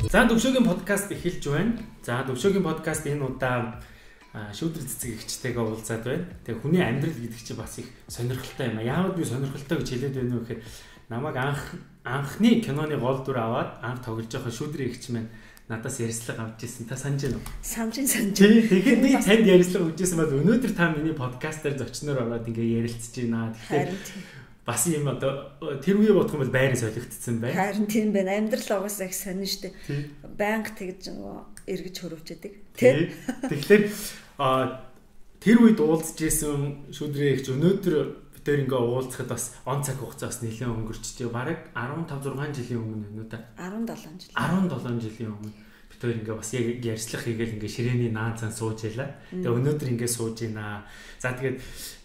За Төвшөөгийн подкаст эхэлж байна. За Төвшөөгийн подкаст энэ удаа шүүдрэл цэцэг эгчтэйгээ уулзаад байна. Тэгээ хүний амьдрал гэдэг чинь бас их сонирхолтой юм а. Яагаад би сонирхолтой гэж хэлээд байна вэ гэхээр намайг анхны киноны гол дүр аваад анх тоглож байгаа шүүдрийн эгч маань надаас ярьцлага авч ирсэн. Та санаж байна уу? Санаж. Тэгэхээр би танд ярьцлага өгч ирсэн бол өнөөдөр та миний подкастаар зочноор ороод ингээ ярилцж байна. Тэгэхээр бас юм одоо тэр үе бодох юм бол байрны солигдсон байна. Харин тийм байна. Амьдрал угаасаа их сонин штэ. Банк тэгж нөгөө эргэж хөрөвж яадаг. Тэ. Тэгэхээр тэр үед уулзж исэн шүүдрийн эгч өнөөдөр бид тээр ингээ уулзахад бас он цаг хугацаа бас нэлээд өнгөрчтэй. Бараг 15 6 жилийн өмнө өнөө та 17 жил. 17 жилийн өмнө бид тээр ингээ бас яг ярьцлах хийгээл ингээ ширээний наан цан сууж ялаа. Тэгээ өнөөдөр ингээ сууж байна. За тэгээд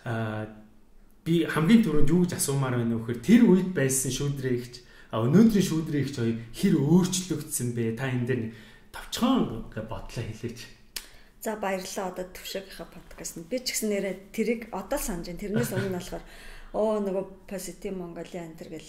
би хамгийн түрүүнд юу гэж асуумаар байна вэ гэхээр тэр үед байсан шүүдрийн эгч өнөөдрийн шүүдрийн эгч хоёр хэр өөрчлөгдсөн бэ? Та энэ дээр товчхон бодлоо хэлээч. За баярлалаа. Одоо Төвшөөгийнхаа подкастт би ч гэсэн нэрээ тэрийг одоо л санаж байна. Тэрнээс өмнө болохоор нөгөө Positive Mongolia энэ гэл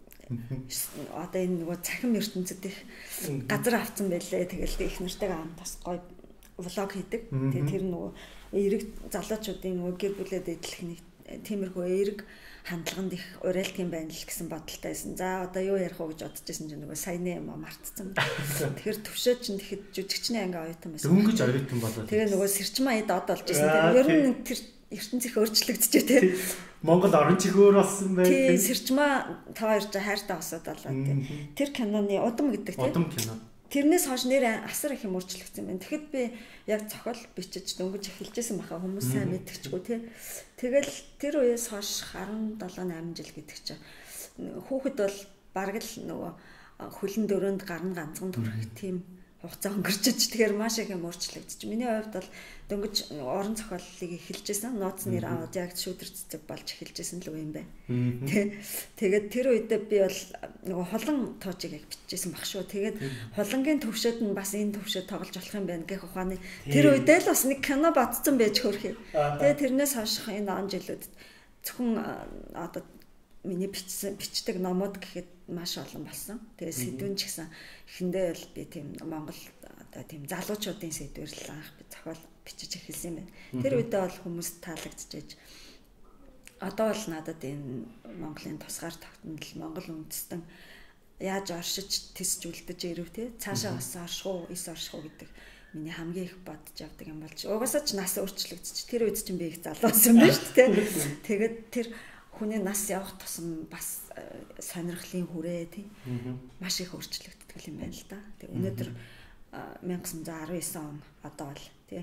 одоо энэ нөгөө цахим ертөнцид их газар авцсан байлээ. Тэгэл их нартайгаа хамт бас гоё влог хийдэг. Тэгээ тэр нөгөө эрэг залуучуудын нөгөө гэр бүлээд идэх нэг тиймэрхүү эерэг хандлаганд их урайлтын байна л гэсэн бодолтой байсан. За одоо юу ярих вэ гэж бодож байсан чинь нөгөө саяны юм мартцсан. Тэгэхээр Төвшөө чинь тэгэхэд жүжигчний анги оюутан байсан. Дөнгөж оюутан болоод. Тэгээ нөгөө сэрчмаа эд од болж байсан. Тэгээ ер нь тэр ертөнцийнх өөрчлөгдөж тий. Монгол орон чихөр болсон байх. Тий, сэрчмаа тав ярьж хайртай осоод болоо тий. Тэр киноны удам гэдэг тий. Удам кино. Тэрнээс хойш нэр асар их юм өөрчлөгдсөн байна. Тэгэхэд би яг зохиол бичиж дөнгөж эхэлжсэн баха хүмүүс сайн мэдчихгүй тий. Тэгэл тэр үеэс хойш 17 8 жил гэдэг чинь хүүхэд бол бараг л нөгөө хөлн дөрөнд гарна ганцхан төрөх тийм хугацаа өнгөрчөж тэгэхээр маш их юм өөрчлөгдөж. Миний хувьд бол дөнгөж орон зохиолыг эхэлжсэн. Нууц нэр аваад яг шүүдэр цэцэг болж эхэлжсэн л үе юм байна. Тэгээд тэр үедээ би бол нөгөө холон тоочийг яг бичижсэн баг шүү. Тэгээд холонгийн төвшөөд нь бас энэ төвшөө тоглож болох юм байна гэх ухааны тэр үедээ л бас нэг кино бодсон байж хөрхий. Тэгээд тэрнээс хойш энэ он жилүүд зөвхөн одоо миний бичдэг номууд гэхэд маш олон болсон. Тэгээ сэдвэн ч гэсэн эхэндээ л би тийм Монгол одоо тийм залуучуудын сэдвэр л анх би зохиол бичиж эхэлсэн юм байна. Тэр үедээ бол хүмүүс таалагдчихэж одоо бол надад энэ Монголын тусгаар тогтнол Монгол үндэстэн яаж оршиж тисжүүлдэж ирв те цаашаа бас орших уу эс орших уу гэдэг миний хамгийн их бодож явдаг юм болж угаасаа ч нас өөрчлөгдөж тэр үед чинь би их залуусан байна шүү дээ. Тэгээд тэр хүний нас явах тусам бас сонирхлын хүрээ тий маш их өөрчлөгддөг юм байна л да. Тэгээ өнөөдөр 1919 он одоо бол тий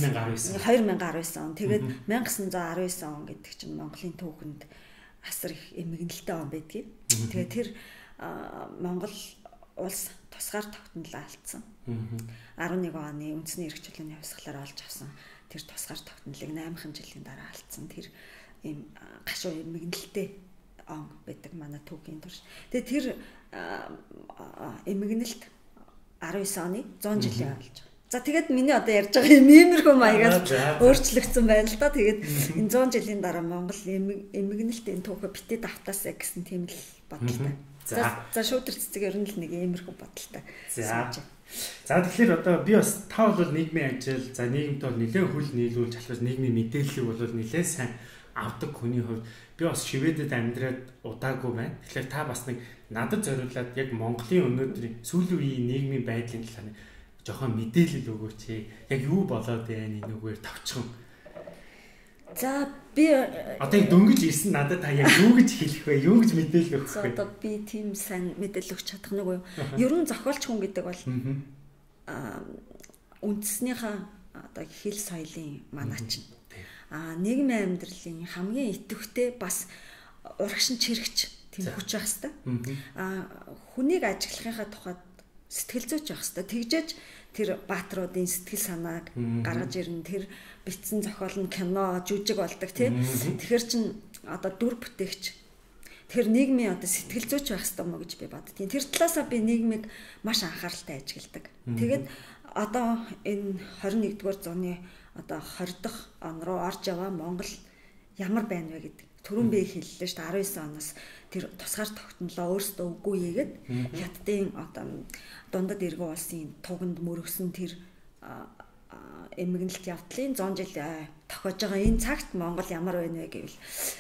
2019 он тэгээд 1919 он гэдэг чинь Монголын түүхэнд асар их эмгэнэлтэй он байдгийг. Тэгээ тэр Монгол улс тусгаар тогтнол алдсан. 11 оны үндэсний эрх чөлөөний хувьсгалаар олж авсан тэр тусгаар тогтнолыг 8хан жилийн дараа алдсан. Тэр ийм гашуу эмгэнэлтэй он байдаг манай түүхийн турш. Тэгээ тэр эмгэнэлт 19 оны 100 жилийн болж байгаа. За тэгээд миний одоо ярьж байгаа юм иймэрхүү маягаар өөрчлөгдсөн байна л да. Тэгээд энэ 100 жилийн дараа Монгол эмгэнэлтийн түүхэ битээ давтаасаа гэсэн тийм л бодолтой. За шүүдэр цэцэг ер нь л нэг иймэрхүү бодолтой. За тэгэхээр одоо би бас та бол нийгмийн ажил, за нийгэмд бол нэлээд хөл нийлүүлж алхаж нийгмийн мэдээллийг бол нэлээд сайн авдаг хүний хувьд би бас шивэдэд амьдраад удаагүй байна. Тэгэхээр та бас нэг надад зориулаад яг Монголын өнөөдрийн сүүлийн үеийн нийгмийн байдлын талаар жоохон мэдээлэл өгөөч. Яг юу болоод байна энэ үгээр тавчхан. За би одоо яг дөнгөж ирсэн надад та яг юу гэж хэлэх вэ? Юу гэж мэдээлэл өгөх вэ? Одоо би тийм сайн мэдээлэл өгч чадах нэг үү? Ер нь зохиолч хүн гэдэг бол үндэснийхээ одоо хэл соёлын манаач. Нийгмийн амьдралын хамгийн идэвхтэй бас урагшин чирэгч тийм хүч байх хэвээр. Хүнийг ажиглахынхаа тухайд сэтгэл зүйч байх хэвээр. Тэгжээж тэр баатруудын сэтгэл санааг гаргаж ирнэ. Тэр бичсэн зохиол нь кино, жүжиг болдог тийм. Тэгэхээр чин одоо дүр бүтээгч. Тэгэхээр нийгмийн одоо сэтгэл зүйч байх хэвээр мó гэж би боддгийн. Тэр талаасаа би нийгмийг маш анхааралтай ажигладаг. Тэгээд одоо энэ 21-р зууны одоо 20 дахь он руу орж яваа Монгол ямар байна вэ гэдэг түрүүн би хэллээ шүү дээ 19 оноос тэр тусгаар тогтнолоо өөрсдөө үгүй хийгээд хятадын одоо дундад эргэн улсын туганд мөрөгсөн тэр эмгэнэлт явдлын 100 жил тохиож байгаа энэ цагт Монгол ямар байна вэ гэвэл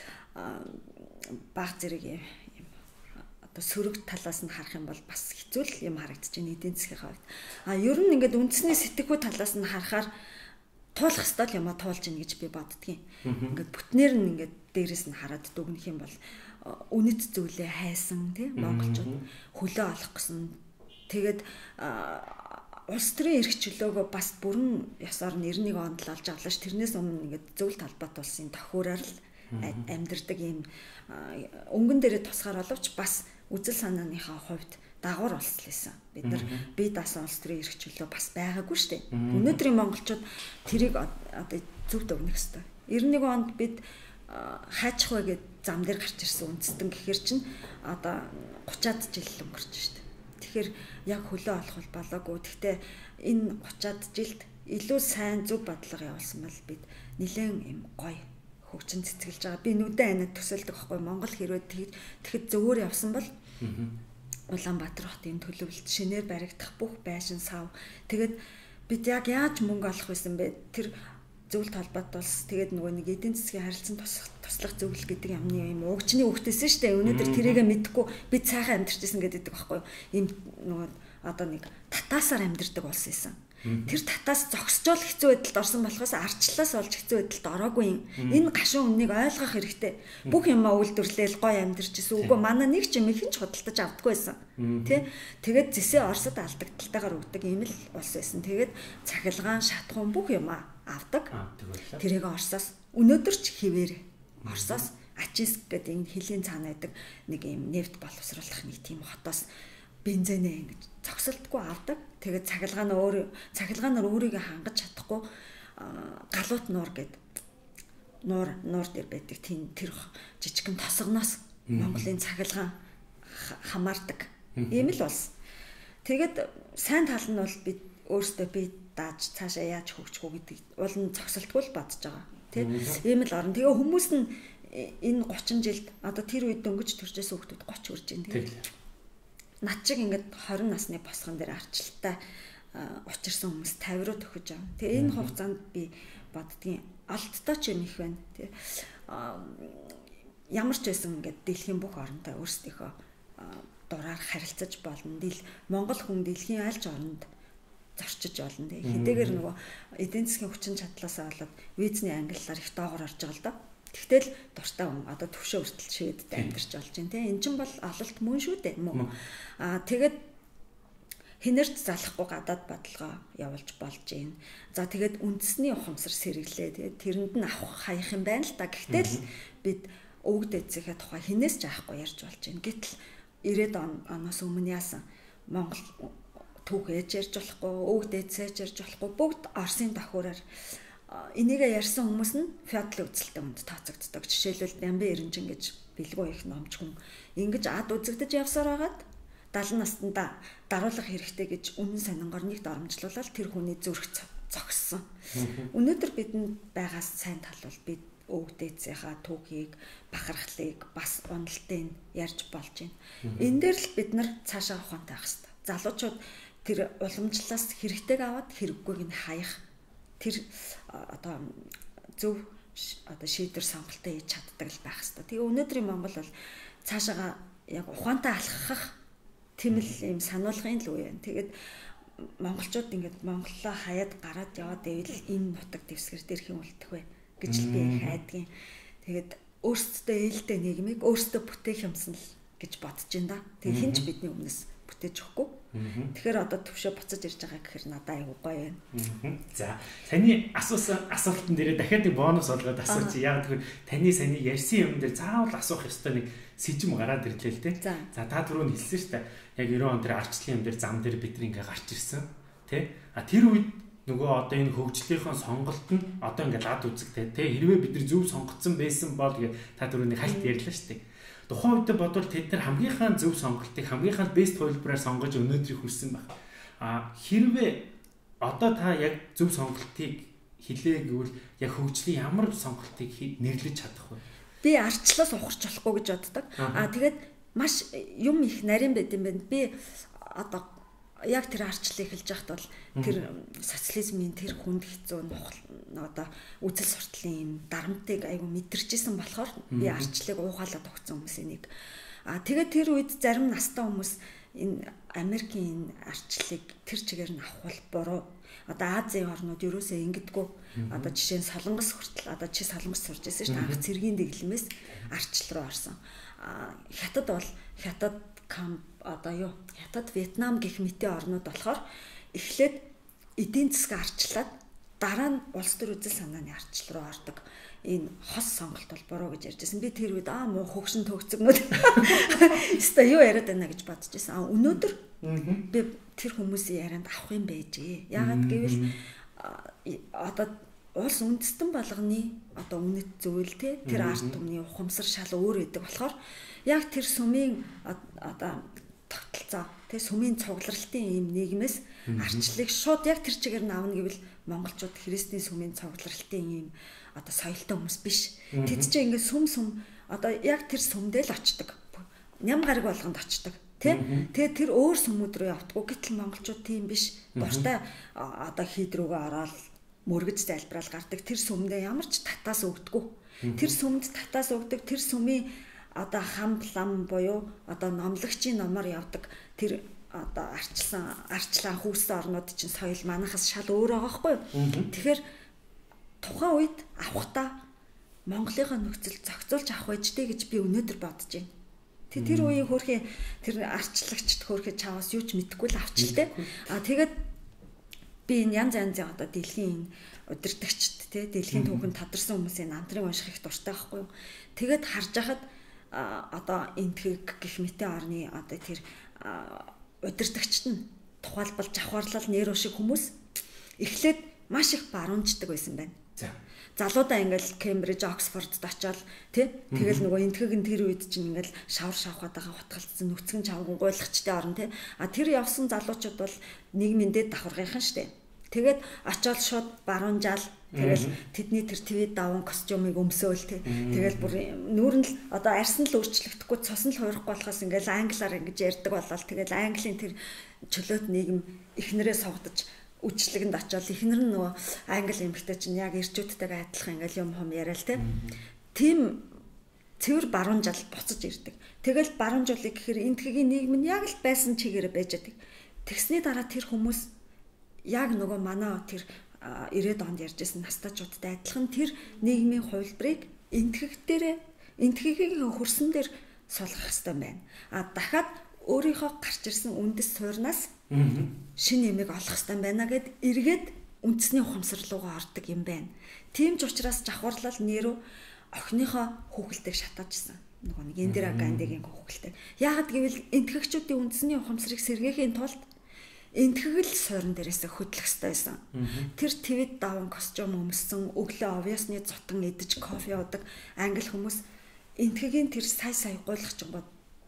баг зэрэг одоо сөрөг талаас нь харах юм бол бас хэцүү л юм харагдаж байна эдийн засгийн хувьд. Ер нь ингээд үндэсний сэтгэхүй талаас нь харахаар туулах ёстой юм туулж ийн гэж би боддгийн. Ингээд бүтнээр нь ингээд дээрэс нь хараад дүгнэх юм бол үнэт зүйлээ хайсан тийм монголчууд хөлөө олох гэсэн. Тэгээд улс төрийн эрх чөлөөгөө бас бүрэн ёсоор 91 онд л олж авлаа ш. Тэрнээс өмнө ингээд зөвлөлт холбоот улсын тохиураар л амьдардаг юм өнгөн дээрээ тусгаар боловч бас үзэл санааныхаа хувьд дагуур улс л байсан. Бид нар бие даасан улс төрийн эрх чөлөө бас байгаагүй шүү дээ. Өнөөдрийн монголчууд тэрийг одоо зөв дүгнэх ёстой. 91 онд бид хаачих вэ гэд зам дээр гарч ирсэн үндэстэн гэхэр чинь одоо 30-аад жил өнгөрч шүү дээ. Тэгэхээр яг хөлөө олох бол болоогүй. Гэхдээ энэ 30-аад жилд илүү сайн зөв бодлого явуулсан бол бид нэлээд юм гоё хөгжин цэцгэлж байгаа. Би нүдэн анаад төсөөлдөг байхгүй Монгол хэрвээ тэгэхэд зөвөр явсан бол Улаанбаатар хотын төлөвлөлт шинээр баригдах бүх байшин сав. Тэгээд бид яг яаж мөнгө олох байсан бэ? Тэр зөвлөлт холбоот улс тэгээд нөгөө нэг эдийн засгийн харилцан туслах зөвлөл гэдэг юмны юм угчны үгтэйсэн шүү дээ. Өнөөдөр тэрийгэ мэдхгүй бид сайхан амьдарчсэн гэдэг байхгүй юу? Ийм нөгөө одоо нэг татаасаар амьдардаг улс байсан. Тэр татаас зогсчоол хэцүү байдалд орсон болохоос арчлаас олж хэцүү байдалд ороогүй юм. Энэ гашуун үннийг ойлгох хэрэгтэй. Бүх юмаа үйлдвэрлээл гоё амьдарчсэн. Үгүй манай нэг ч юм хэн ч худалдаж авдаггүй байсан. Тэ? Тэгээд зэсээ Оросд алдагдaltaгаар өгдөг юм л улс байсан. Тэгээд цахилгаан, шатхуун бүх юмаа авдаг. Тэрийг Оросоос өнөөдөр ч хിവэр Оросоос Ачинск гэдэг энэ хилийн цаана байдаг нэг юм нефт боловсруулах нэг тийм хотоос бензинээ ингэж зогсолтгүй авдаг. Тэгээд цахилгаанаар өөрийгөө хангаж чадахгүй галуут нуур гэдэг нуур дээр байдаг тийм тэр жижигхэн тосгоноос Монголын цахилгаан хамаардаг. Ийм л улс. Тэгээд сайн тал нь бол бид өөрсдөө бие дааж цаашаа яаж хөгжих үү гэдэг улан зогсолтгүй л бодож байгаа. Тийм ийм л орн. Тэгээ хүмүүс нь энэ 30 жилд одоо тэр үед дөнгөж төржсэн хүмүүс 30 хүрж байна. Тийм. Над чиг ингээд 20 насны босгон дээр арчлалтай учирсан хүмүүс 50 руу төхөж байгаа. Тэгээ энэ хугацаанд би боддгийн алдтаа ч юм их байна. Тэ ямар ч байсан ингээд дэлхийн бүх оронтой өөрсдийнхөө дураар харилцаж болно. Монгол хүн дэлхийн аль ч оронд зорчиж болно. Тэ хэдийгээр нөгөө эдийн засгийн хүчин чадлаасаа болоод визний ангиллаар их доогоор орж байгаа л доо. Тэгтэл дуртай хүн одоо төвшөө хүртэл шивэдтэй амьдарч болж байна тийм. Эн чинь бол ололт мөн шүү дээ мөн. Тэгээд хинэрт залахгүй гадаад бодлогоо явуулж болж байна. За тэгээд үндэсний ухамсар сэргэлээ тэгээд тэрэнд нь авах хаях юм байна л та. Гэхдээ л бид өвөг дээдсийнхээ тухай хинээс ч авахгүй ярьж болж байна. Гэтэл 90 оноос өмнө яасан Монгол түүх ээж ярьж болохгүй, өвөг дээдсээ ярьж болохгүй бүгд Оросын тохиураар энийгээ ярьсан хүмүүс нь феодал үзэлтэй хүнд тооцогддог. Жишээлбэл Дамбын Эренжин гэж бэлгүү их номч хүн ингэж ад үзэгдэж явсаар байгаад 70 настанда даруулах хэрэгтэй гэж үнэн сонингоор нэгт оромжлуулаад тэр хүний зүрх зогссон. Өнөөдөр бидэнд байгаас сайн тал бол бид өвөг дээдсийнхаа түүхийг, бахархлыг бас уналтыг ярьж болж байна. Энэ дээр л бид нар цаашаа ухаантай байх хэрэгтэй. Залуучууд тэр уламжлалаас хэрэгтэйг аваад хэрэггүйг нь хаях тэр одоо зөв одоо шийдвэр сонголтоо хийж чаддаг л байх хэрэгтэй. Тэгээ өнөөдрийн Монгол бол цаашаага яг ухаантай алхах тэмэл юм сануулгын л үе. Тэгээд монголчууд ингээд Монголоо хаяад гараад яваад ивэл энэ нутаг дэвсгэр дээр хэн үлдэх вэ гэж л би хайдгийн. Тэгээд өөрсдөө ээлтэй нийгмийг өөрсдөө бүтээх юмсан л гэж бодож байна да. Тэгээ хинч бидний өмнөөс бүтээж өгөхгүй. Тэгэхээр одоо төвшөө буцаж ирж байгаа гэхээр надад аягүй гоё байна. За, таны асуултан дээрээ дахиад нэг бонус олгоод асууч. Яг тэгэхээр таны саний ярьсан юм дээр заавал асуух ёстой нэг сэжим гараад ирлээ л дээ. За, та түрүүн хэлсэн шүү дээ. Яг 90 он дээр арчлалын юм дээр зам дээр бид нэг ингээ гарч ирсэн. Тэ? Тэр үед нөгөө одоо энэ хөгжлийнхөө сонголт нь одоо ингээ лад үзэгтэй. Тэ? Хэрвээ бид нар зөв сонгоцсон байсан бол та түрүүн нэг хальт ярьлаа шүү дээ. Тухайн үед бодвол тэд нар хамгийн зөв сонголтыг хамгийн бест хувилбараар сонгож өнөөдрийг хүрсэн байна. Хэрвээ одоо та яг зөв сонголтыг хэлээ гэвэл яг хөгжлийн ямар сонголтыг нэрлэж чадах вэ? би арчлаас ухарч болохгүй гэж боддог. Тэгээд маш юм их нарийн байд юм байна. Би одоо яг тэр арчлыг эхэлж байхад бол тэр социализмын тэр хүнд хэцүү одоо үзэл суртлын юм дарамтыг айгу мэдэрчсэн болохоор би арчлыг уугаалаад өгсөн хүмүүсийн нэг. Тэгээд тэр үед зарим настай хүмүүс энэ Америкийн арчлыг тэр чигээр нь авах бол буруу. Одоо Азийн орнууд ерөөсөө ингэдэггүй. Одоо жишээ нь Солонгос хүртэл одоо чи Солонгос сурж байсан шүү дээ. Анх цэргийн дэглэмээс арчил руу орсон. Хятад бол хятад Вьетнам гэх мэтийн орнууд болохоор эхлээд эдийн засаг арчлаад дараа нь улс төр үзэл санааны арчил руу ордог. Энэ хос сонголт бол буруу гэж ярьжсэн. Би тэр үед муу хөгшин төгцөгнүүд өстой юу яриад байна гэж бодож байсан. Өнөөдөр би тэр хүмүүсийн ярианд авах юм байжээ. Яагаад гэвэл одоо улс үндэстэн болгоны одоо үнэт зүйл те тэр арт түмний ухамсар шал өөр байдаг болохоор яг тэр сүмийн одоо тогтолцоо те сүмийн цугларалтын ийм нийгмээс арчлыг шууд яг тэр чигээр нь авна гэвэл монголчууд христийн сүмийн цугларалтын ийм одоо соёлтой хүмүүс биш. Тэд чинь ингээд сүм одоо яг тэр сүмдээ л очдог. Ням гараг болгонд очдог. Тэгээд тэр өөр сүмүүд рүү явдаггүй. Гэтэл монголчууд тийм биш. Дуртай одоо хід рүүгээ ороод мөргөж залбираал гардаг. Тэр сүмдээ ямар ч татаас өгдөггүй. Тэр сүмд татаас өгдөг. Тэр сүмийн одоо хамблам буюу одоо номлогчийн номоор явдаг. Тэр одоо арчлаа хүүсэн орнууд чинь соёл манахаас шал өөр байгаа хгүй юу? Тэгэхээр тухайн үед авахта Монголынхаа нөхцөл зохицуулж авах байжтэй гэж би өнөөдөр бодож байна. Тэр үеийн хөөрхөн тэр арчлагчд хөөрхөн чаваас юу ч мэдэхгүй л авчлаа. Тэгээд би энэ янз янзын одоо дэлхийн удирдагчд те дэлхийн түүхэнд тодорсон хүмүүсийн намтрыг унших их дуртай байхгүй юу? Тэгээд харж байхад одоо энтхэг гэх мэтийн орны одоо тэр удирдагчд нь тухайлбал жавхарлал нейро шиг хүмүүс эхлээд маш их баруунждаг байсан байна. Залуудаа ингээл Кембриж, Оксфордд очиод тэгэл нөгөө энтхэг нь тэр үед чинь ингээл шавар шавхаад байгаа хутгалцсан нүцгэн чавган гуйлахчтай орно тэр явсан залуучууд бол нийгмийн дэд давхаргийнхан штэ. Тэгээд очиод шууд баруунжаал тэгэл тэдний тэр твид даван костюмыг өмсөөл тэгэл бүр нүүрэн л одоо арьсан л өөрчлөгдөхгүй цосон л хуурахгүй болохоос ингээл англиар ингэж ярьдаг болол тэгэл английн тэр чөлөөт нийгэм эхнэрээ согдож үчлэгэнд очиод эхнэр нь нөгөө англи эмэгтэй чинь яг ирчүүдтэйгээ адилхан ингээл юм хом яриа л тийм цэвэр баруунжаал буцаж ирдэг. Тэгэл баруунжуулыг гэхээр энтхэгийн нийгэм нь яг л байсан чигээрээ байж байдаг. Тэгсний дараа тэр хүмүүс яг нөгөө манай тэр 90-ад онд ярьжсэн настайчуудтай адилхан тэр нийгмийн хувилбарыг энтхэгийн хөрсөн дээр суулгах хэрэгтэй байна. Дахиад өөрийнхөө гарч ирсэн үндэс суурнаас шинэ нэмийг олох хэрэгтэй байна гэд эргээд үндэсний ухамсар руугаа ордог юм байна. Тийм ч учраас жавхарлал нэрөө охиныхоо хүүхэлтэйг шатаажсэн. Нөгөө нэг Индира Гандигийн хүүхэлтэй. Яагаад гэвэл энтхэгчүүдийн үндэсний ухамсарыг сэргээхийн тулд энтхэгэл суурин дээрээс хөдлөх хэрэгтэй байсан. Тэр твид даван костюм өмссөн, өглөө овёсны цутан идэж кофе уудаг англи хүмүүс энтхэгийн тэр сая гуйлахчингууд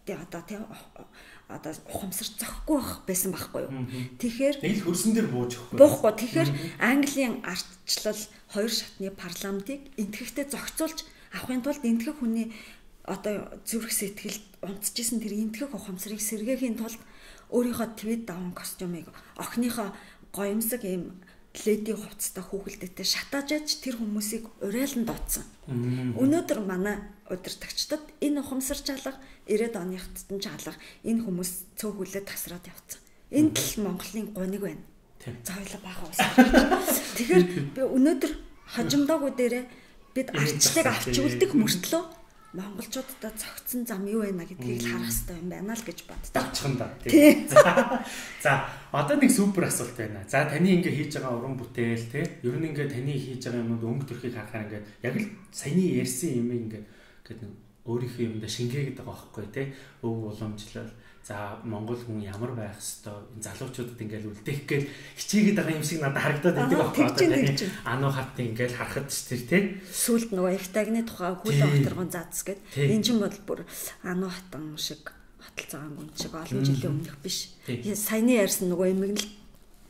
одоо ухамсар зөхгүй байсан байхгүй юу. Тэгэхээр нэг хөрсөн дээр буухгүй. Тэгэхээр Английн ардчлал хоёр шатны парламентыг энтхэгтэй зохицуулж авахын тулд энтхэг хүний одоо зүрх сэтгэлд унтжсэн тэр энтхэг ухамсарыг сэргээхийн тулд өөрийнхөө твид даван костюмыг охиныхоо гоёмсог ийм леди хувцастай хүүхэлдэйтэй шатааж аж тэр хүмүүсийг уриалан дуудсан. Өнөөдөр манай удирдагчдад энэ ухамсар чалга 90-ад оны хатсан чалга энэ хүмүүс цөөхүүлээд тасраад явцсан. Энд л Монголын гуниг байна. Зойлоо бага ус. Тэгэхээр би өнөөдөр хожимдоогүй дээрээ бид арчлыг авч үлдэх мөртлөө монголчуудад цогцсон зам юу байна гэдгийг л харах хэрэгтэй юм байна л гэж боддог. Авчихна да. За одоо нэг супер асуулт байна. За таны ингээ хийж байгаа уран бүтээл ер нь ингээ таны хийж байгаа юмуд өнгө төрхийг харахаар ингээ яг л саяны ярьсан юм ингээ гэдэг өөрийнхөө юмдаа шингээгээд байгаа байхгүй өв уламжлал. За Монгол хүн ямар байх хэвээр энэ залуучуудад ингээл үлдээх гээл хичээгээд байгаа юм шиг надад харагдаад байдаг байхгүй. Ануу хат ингээл харахад ч сүлд нөгөө их тагны тухай хүлэн авторгон заадс гэд. Энэ ч юм бол бүр ануу хатан шиг хотол цагаан гүн шиг олон жилийн өмнөх биш. Саяны ярьсан нөгөө юм л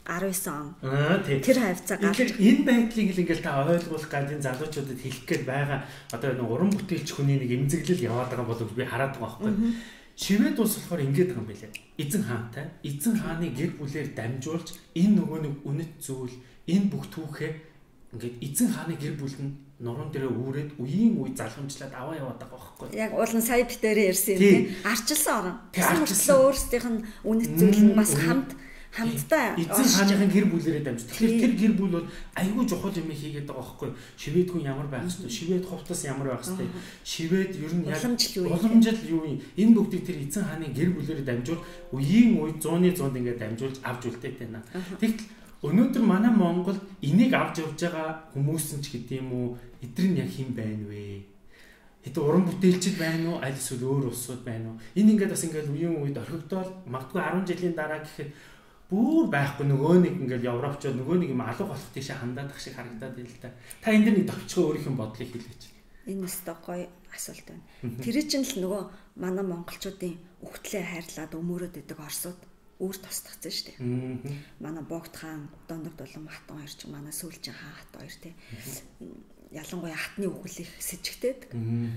19 он. Тийм. Тэр хавцаа гарч энэ байдлыг л ингээл та ойлгуулах гадын залуучуудад хэлэх гээд байгаа. Одоо энэ уран бүтээлч хүний нэг эмзэглэл яваад байгаа болов би хараад байгаа байхгүй. Шивэд улс болохоор ингэж байгаа юм билээ. Эзэн хаантай. Эзэн хааны гэр бүлээр дамжуулж энэ нөгөө нэг үнэт зүйл, энэ бүх түүхээ ингээд эзэн хааны гэр бүл нь нуруунд дээрээ үүрээд үеийн үе залхамжлаад аваа яваад байгаа байхгүй. Яг уулын сая битээр ярьсан юм тийм. Арчилсан орон. Арчилсан өөрсдийнх нь үнэт зүйл нь бас хамтдаа эзэн хааныхын гэр бүлээрээ дамж. Тэгэхээр тэр гэр бүл бол айгүй чухал юм хийгээд байгаа байхгүй. Шивэд хүн ямар байх ёстой, шивэд хувцас ямар байх ёстой, шивэд ер нь яг уламжил юу юм. Энэ бүгдийг тэр эзэн хааны гэр бүлээрээ дамжуул үеийн үед 100-100 ингээд дамжуулж авч үлдээд байна. Тэгтэл өнөөдөр манай Монголд энийг авч явж байгаа хүмүүс нь ч гэдэг юм уу, эдгээр нь яг хэн байна вэ? Хэдэн уран бүтээлчд байна уу? Аль эсвэл өөр улсууд байна уу? Энэ ингээд бас ингээд үеийн үед орхигдоод магадгүй 10 жилийн дараа гэхэд бүр байхгүй нөгөө нэг ингээд Европчууд нөгөө нэг юм алга болох тийшээ хандаад ах шиг харагдаад байл та. Та энэ дэр нэг товчгоо өөрийнх нь бодлыг хэлээч. Энэ өстой гоё асуулт байна. Тэр чинь л нөгөө манай монголчуудын үхтлээ хайрлаад өмөрөөд идэг орсууд өөр тусдагцсан шүү дээ. Манай Богд хаан, Дондогд улам хатан хоёр ч манай сүүлчийн хаан хат хоёр тий. Ялангуяа хатны үхэл их сэжигтэйдэг.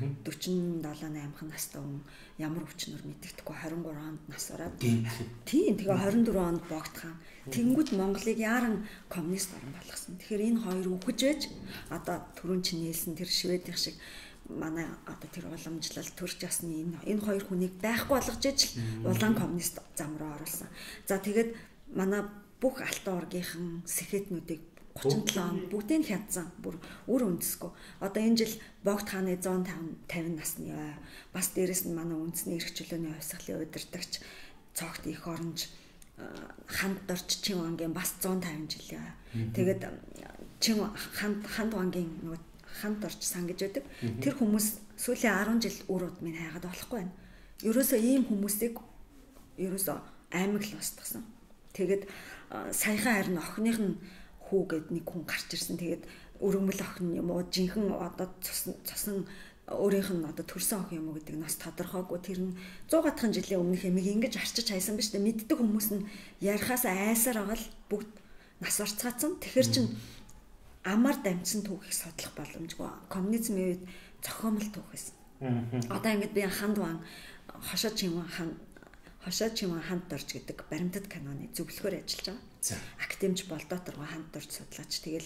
47 8 настай хүн ямар өвчнөр мэддэхгүй 23 онд нас ороод. Тийм тэгээ 24 онд Богд хаан. Тэнгүүд Монголыг яаран коммунист орн болгосон. Тэгэхээр энэ хоёр үхэж байж одоо түрүүн чинь нээлсэн тэр шведийн шиг манай одоо тэр уламжлал төрж ясны энэ хоёр хүнийг байхгүй болгож иж улаан коммунист зам руу оруулсан. За тэгээд манай бүх алтан оргийнхан сэхэтнүүдийг 37 онд бүгдийг хядсан. Бүр үр үндэсгүй. Одоо энэ жил Богд хааны 150 насны бас дээрэс нь манай үндэсний эрх чөлөөний хувьсгалын удирдагч цогт их оронж ханд дорч чин вангийн бас 150 жилийн. Тэгээд чин ханд вангийн нөгөө ханд орч сан гэж байдаг. Тэр хүмүүс сүүлийн 10 жил үр удмыг хайгаад болохгүй байна. Ерөөсөө ийм хүмүүсийг ерөөсөө аймаг л устгасан. Тэгээд саяхан харин охиных нь хүү гэд нэг хүн гарч ирсэн. Тэгээд өргөмөл охин юм уу жинхэнэ одоо цусан өөрийнх нь одоо төрсэн охин юм уу гэдэг нь бас тодорхойгүй. Тэр нь 100 гатхан жилийн өмнөх ямиг ингэж арчиж хайсан биз дээ. Мэддэг хүмүүс нь ярихаас айсаар байгаа л бүгд нас орцгаацсан. Тэгэхэр чин амар дамжсан түүх их судлах боломжгүй. Коммунизмын үед зохиомл түүх байсан. Одоо ингэж би ханд ван хошоо чимэн ханд дорж гэдэг баримтат киноны зөвлөхөөр ажиллаж байгаа. Академич Болдоторгоо ханд дорж судлаач. Тэгэл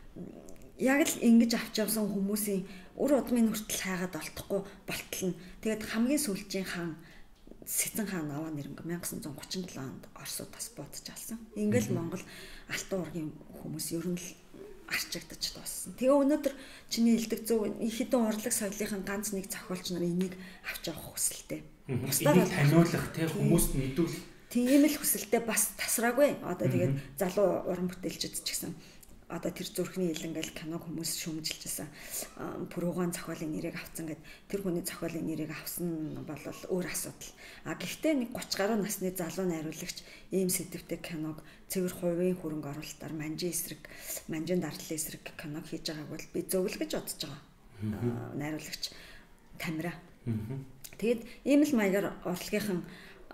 яг л ингэж авч явсан хүмүүсийн үр удмын хүртэл хайгаад олдохгүй болтол нь. Тэгээд хамгийн сүүлчийн хаан Сэцэн хаан аваа нэрнг 1937 онд Оросууд бас бодож алсан. Ингээл Монгол алтан ургийн хүмүүс ер нь л арчигдаж дууссан. Тэгээ өнөөдөр чиний хэлдэг зөв хэдэн урлаг соёлын ганц нэг зохиолч нар энийг авч явах хүсэлтэй. Бусдаар таниулах тий хүмүүст мэдүүлэх. Тийм л хүсэлтэй бас тасраагүй. Одоо тэгээд залуу уран бүтээлчд ч гэсэн одоо тэр зүрхний илэнгээл кино хүмүүс шүүмжилжсэн. Пүрүүган зохиолын нэрийг авцсан гэд тэр хүний зохиолын нэрийг авсан бол өөр асуудал. Гэхдээ нэг 30 гаруй насны залуу найруулагч ийм сэдвтэй киног цэвэр хувийн хөрөнгө оруулалтаар манжин дарлалын эсрэг киног хийж байгааг бол би зөвлө гэж бодож байгаа. Найруулагч Тамира. Тэгэд ийм л маягаар урлагийнхан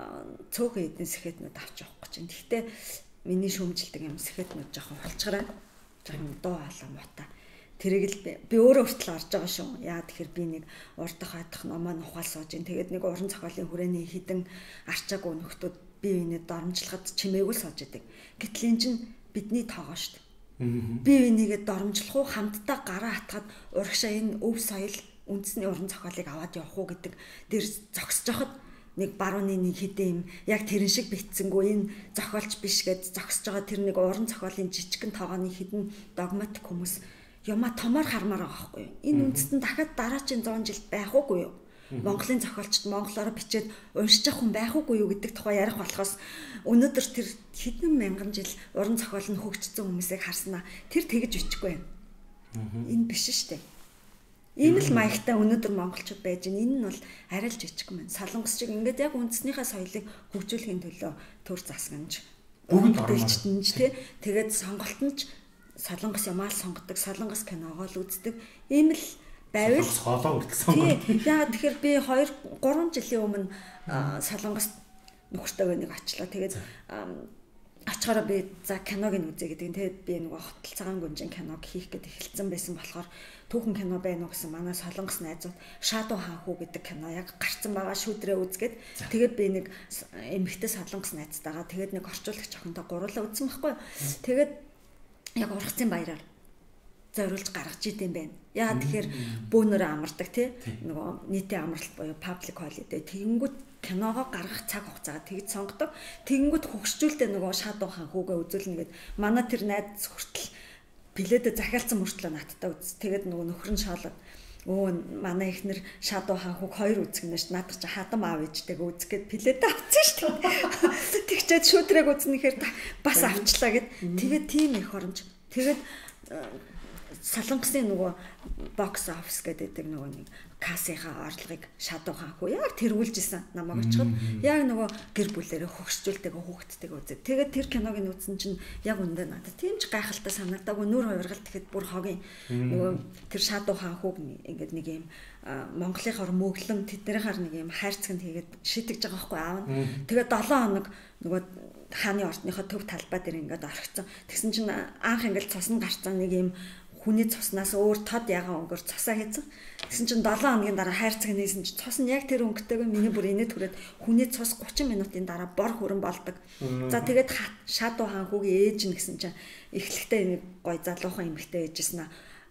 цөөхөн эдийн сэхэтнүүд авч явах гэж байна. Гэхдээ миний шүүмжилдэг юм сэхэтнүүд жоохон болчгараа. Жоохон дуу хаалаа муута. Тэрийг л би өөрөө хүртэл орж байгаа шүү. Яа тэгэхээр би нэг урдах хадах номоо ухаал сууж ин. Тэгээд нэг уран зохиолын хүрээний хідэн арчаагүй нөхдүүд бие биенээ доромжлоход чимээгүй сууж идэг. Гэтэл эн чинь бидний тоогоо шүү дээ. Бие бинийгээ доромжлох уу хамтдаа гараа хатгаад урагшаа энэ өв соёл үндэсний уран зохиолыг аваад явах уу гэдэг дээр зогсож байхад нэг барууны нэг хэдэн юм яг тэрэн шиг битсэнгүү энэ зохиолч биш гэж зогсож байгаа тэр нэг уран зохиолын жижигхэн тоогооны хэдэн догматик хүмүүс юма томоор хармаар байгаа байхгүй юу? Энэ үндэстэн дахиад дараачийн 100 жилд байх уугүй юу? Монголын зохиолчд монголоор бичээд уншиж авах хүн байх уугүй юу гэдэг тухай ярих болохоос өнөөдөр тэр хэдэн мянган жил уран зохиол нь хөгжсөн хүмүүсийг харснаа тэр тэгж бичихгүй байна. Энэ биш шүү дээ. Ийм л маягтай өнөөдөр монголчууд байж байна. Энэ нь бол арай л жижиг юм. Солонгос шиг ингээд яг үндэснийхээ соёлыг хөгжүүлэхийн төлөө төр засгамж бүгд оролцсон ч тий. Тэгээд сонголтонч солонгос юмаа сонгодог, солонгос киногоо л үздэг. Ийм л байвал хоолоо үртэл сонгодог. Яа тэгэхээр би 2-3 жилийн өмнө солонгост нөхөртөөгөө нэг очлоо. Тэгээд очихороо би за киног нь үзье гэдэг. Тэгээд би нөгөө хотол цагаан гүнжин киног хийх гэдэг хэлсэн байсан болохоор түүхэн кино байна уу гэсэн манай солонгос найзууд Shadow хаанхуу гэдэг кино яг гарцсан байгаа шүүдрээ үзгээд тэгээд би нэг эмэгтэй солонгос найзтайгаа тэгээд нэг орчуулагч охинтой гурлаа үзсэн байхгүй. Тэгээд яг ургацын баяраар зориулж гаргаж идэм байна. Яа тэгэхээр бөөнөрөө амардаг тий нөгөө нийтийн амралт буюу public holiday тэгэнгүүт киногоо гаргах цаг хугацаагаа тэгж сонгодог. Тэгэнгүүт хөгшчүүлдэ нөгөө Shadow хаанхуугаа үзүүлнэ гэд манай тэр найз хүртэл билетэ захиалцсан мөртлөө надтай үз. Тэгээд нөгөө нөхөр нь шоолоод манай ихнэр Shadow хаанхуг 2 үзгэнэш надад ч хадам аав ээжтэйг үзгээд билетэ авчихсан шүү дээ. Тэгчээд шүүдрэг үзнэхээр бас авчлаа гэд. Тэгээд тийм их оромж. Тэгээд Солонгосын нөгөө бокс офис гэдэг нөгөө нэг кассийнхаа орлогыг Shadow хаанхуу яг тэргүүлжсэн намайг очиход яг нөгөө гэр бүлээрээ хөгшчүүлтэйгээ хүүхдтэйгээ үзээ. Тэгээд тэр киног нь үзсэн чинь яг үндэ надад тийм ч гайхалтай санагдаагүй нүр хувиргалт тэгэхэд бүр хогийн нөгөө тэр Shadow хаанхууг ингээд нэг юм Монголынхоор мөглөм тэднэрийнхаар нэг юм хайрцагт хийгээд шитгэж байгаа байхгүй аав. Тэгээд 7 хоног нөгөө хааны ордныхоо төв талбай дээр ингээд орхицсан. Тэгсэн чинь анх ингээд цус нь гарцсан нэг юм хүний цуснаас өөр тод ягаан өнгөөр цусаа хийсэн. Тэгсэн чинь 7 хоногийн дараа хайрцаг нээсэн чинь цус нь яг тэр өнгөтэйгээ миний бүр инээ түрээд хүний цус 30 минутын дараа бор хүрэн болдог. За тэгээд Shadow хаанхуугийн ээж нь гэсэн чинь эхлэхдээ нэг гой залуухан эмэгтэй ээжсэн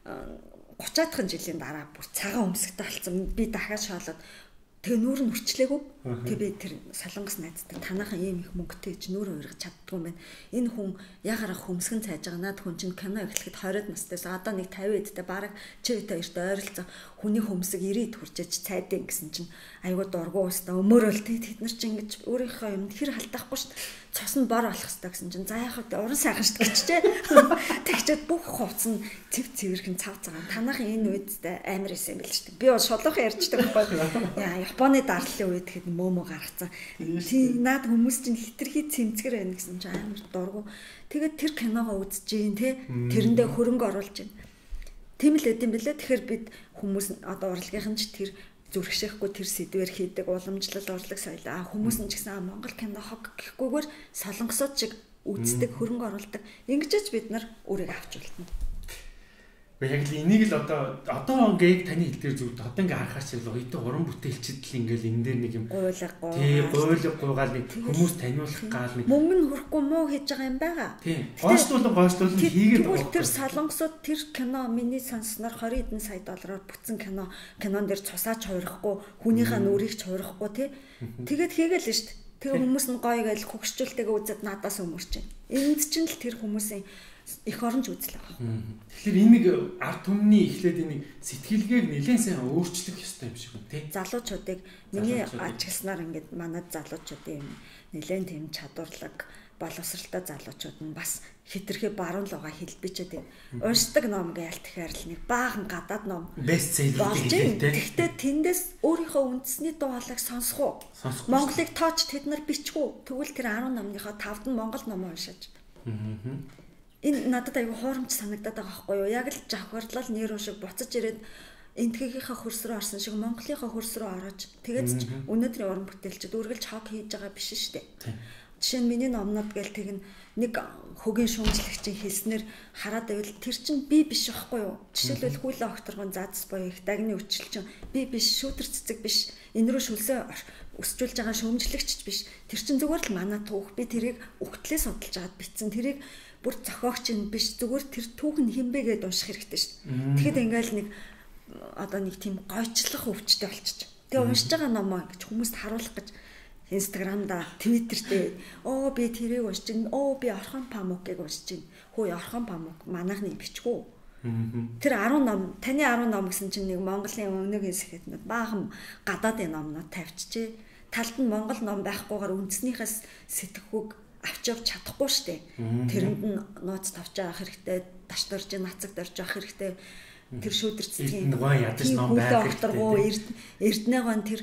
30-аад жилийн дараа бүр цагаан өмсгтэй болсон. Би дахиад шоолоод тэгээ нүүр нь үрчлээгүй. Тэгээ би тэр солонгос найзтай танаахан ийм их мөнгөтэй ч нүүр уургаж чаддгүй юм байна. Энэ хүн ягараа хөмсгөн цайж байгаа. Наад хүн чинь кино эхлэхэд 20-д настайс одоо нэг 50-д тэ бараг чи өтө эрт ойролцоо хүний хөмсг 90-д хүрчээж цайдیں۔ Гэсэн чинь айгуу дургу уустаа өмөрөөл тэд нар чинь ингэж өөрийнхөө юм хэр халтаахгүй шүү дээ. Цус нь бор болох хэрэгтэй гэсэн чинь за яхав уран сайхан шүү гэжтэй. Тэгчээд бүх хувцс нь цэвэрхэн цав цагаан. Танаахан энэ үедтэй амар исэн юм бэл шүү дээ. Би бол шулуухан ярьждаг байхгүй. Яа Японы дарлалын үед тэгэхэд мөөмө гаргацсан. Тийм наад хүмүүс чинь хитрхи цэмцгэр байна гэсэн чинь амар дургу. Тэгээд тэр киногоо үзэж гин те тэрэндээ хөрөнгө оруулж гин. Тийм л үт юм бэлээ. Тэгэхээр бид хүмүүс одоо урлагийнхан ч тэр зүрхшээхгүй тэр сэдвэр хийдэг уламжлал урлаг соёл хүмүүс нь ч гэсэн Монгол кино хог гэхгүйгээр солонгосууд шиг үздэг хөрөнгө оруулдаг. Ингэж бид нар өөрийгөө авч үлдэнэ. Яг л энийг л одоо ингээд таны хэл дээр зүгт одоо ингээд харахаар ч л оёдоо уран бүтээлчд л ингээд энэ дээр нэг юм гуйлга гуйгаал нэг хүмүүс таниулах гал нэг мөнгө нь хүрэхгүй муу хийж байгаа юм байгаа. Тийм. Гойшлуулан хийгээд байгаа. Тэр солонгосууд тэр кино миний сонсноор 20 хэдэн сая доллараар бүтсэн кинон дээр цусаач хуурахгүй хүнийхээ нүрийг ч хуурахгүй тий. Тэгээд хийгээл л шүү дээ. Тэгээ хүмүүс нь гоё гээл хөгшчүүлтэйгээ үзээд надаас өмөрч байна. Энд чинь л тэр хүмүүсийн их оронж үзэл байгаа. Тэгэхээр энийг ард түмний эхлээд энийг сэтгэлгээг нэлээд сайн өөрчлөх ёстой юм шиг байна тий. Залуучуудыг миний ажигласнаар ингээд манай залуучуудын нэлээд тийм чадварлаг боловсралтай залуучууд нь бас хитрхи баруун лугаа хэлбичээд байна. Уншдаг ном гээл тэгэхээр л нэг баахан гадаад ном бестселлер гэдэг тий. Гэхдээ тэндээс өөрийнхөө үндэсний дуу хоолойг сонсох уу? Монголыг тооч тэд нар бичгүү. Тэгвэл тэр 10 номныхоо 5-д нь монгол ном уншиж. Энэ надад аюу хуурамч санагдаад байгаа байхгүй юу? Яг л жавхарлал нэр шиг буцаж ирээд энтхэгийнхаа хөрс рүү орсон шиг Монголынхаа хөрс рүү орож тэгээд өнөөдрийн уран бүтээлчд үргэлж хог хийж байгаа биш шүү дээ. Жишээ нь миний номнод гээл тэгнэ нэг хөгийн шүүмжлэгчийн хэлснээр хараад байвал тэр чинь би биш байхгүй юу? Жишээлбэл хүлэн огторгон задс буюу их дагны өчлөлчин би биш, шүүдэр цэцэг биш. Энэ рүү шүлсээ өсчүүлж байгаа шүүмжлэгч биш. Тэр чинь зүгээр л манай түүх. Би тэрийг өгтлээ судалж агаад битсэн. Тэрийг бүр зохиогч юм биш. Зүгээр тэр түүх нь хинбэ гэдээ унших хэрэгтэй шүү дээ. Тэгэхэд ингээл нэг одоо нэг тийм гойчлох өвчтэй болчих. Тэгээ уншиж байгаа номоо гэж хүмүүст харуулах гэж Инстаграмда, Твиттертэй би тэрийг уншиж байна. Би Орхон Памукийг уншиж байна. Хөөе Орхон Памук манайхны бичгүү. Тэр 10 ном, таны 10 ном гэсэн чинь нэг Монголын өнөөгийн сэхэтнүүд баахан гадаадын номнууд тавьчихжээ. Талд нь Монгол ном байхгүйгээр үндснийхээс сэтгэхүйг авч явж чадахгүй штэ. Тэрэнд нь нууц тавьж авах хэрэгтэй, дашдарж, нацаг дорж авах хэрэгтэй. Тэр шүүдэр цэцгийн ядаж ном байх хэрэгтэй. Эрдэнэгийн тэр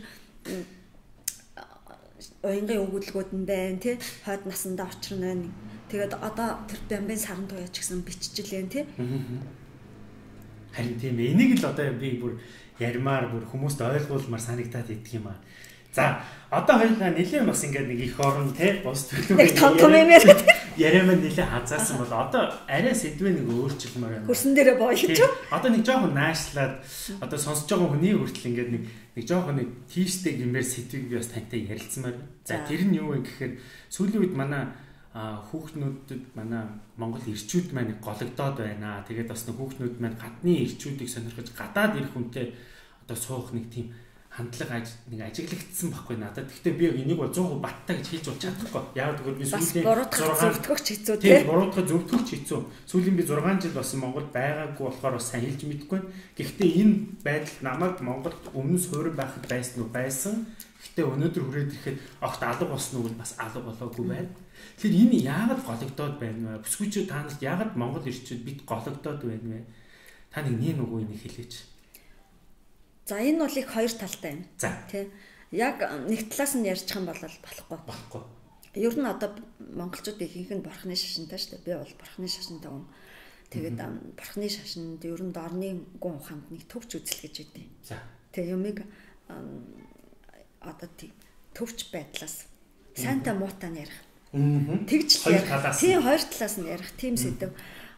оюнгын өгүүлгүүд нь байна тий. Хойд насандаа очрно. Тэгээд одоо тэр Бямбын саран туяач гэсэн биччихлээ тий. Харин тийм энийг л одоо би бүр ярмаар бүр хүмүүст ойлгуулмаар санагдаад идэх юм аа. За одоо хоёулаа нэлээд бас ингээд нэг их орон тий бус төлөв. Том юм яриад. яриа маань нэлээ хазаасан бол одоо арай сэдвээ нэг өөрчилмөр байна. Хөрсөн дээрээ боёж. Одоо нэг жоохон наашлаад одоо сонсож байгаа хүний хүртэл ингээд нэг жоохон нэг тийштэй гэмээр сэдвийг би бас тантай ярилцмаар байна. За тэр нь юу вэ гэхээр сүүлийн үед манай хүүхнүүдэд манай Монгол ирчүүд маань гологдоод байна. Тэгээд бас нэг хүүхнүүд маань гадны ирчүүдийг сонирхож гадаад ирэх хүнтэй одоо суух нэг тийм хандлага нэг ажиглагдсан байхгүй надад. Гэхдээ би энийг бол 100% баттай гэж хэлж чадахгүй. Яг тэгвэл би сүүлийн 6 зөвтгөгч хэцүү тийм буруудах зөвтгөгч хэцүү. Сүүлийн би 6 жил болсон Монгол байгаагүй болохоор бас сайн хэлж мэдэхгүй. Гэхдээ энэ байдал намайг Монголд өмнө суурин байхад байсан уу байсан. Гэхдээ өнөөдөр хүрээд ирэхэд огт алга болсон уу бас алга болоогүй байна. Тэгэхээр энэ яагаад гологдоод байна вэ? Бүсгүйчүүд та нарт яагаад Монгол ирчүүд бид гологдоод байна вэ? Та нэг үгүй энийг хэлээч. За энэ бол их хоёр талтай байна. Тий. Яг нэг талаас нь ярьчих юм бол болохгүй. Болохгүй. Ер нь одоо монголчууд ихэнх нь бурхны шашинтай шүү дээ. Би бол бурхны шашинтай хүн. Тэгээд бурхны шашинд ер нь дорны гүн ухаанд нэг төвч үзэл гэж өгдөө. За. Тэг юмыг одоо тийм төвч байдлаас сайнтай муутай нь ярих. Тэгж тийм хоёр талаас нь ярих тийм сэдв.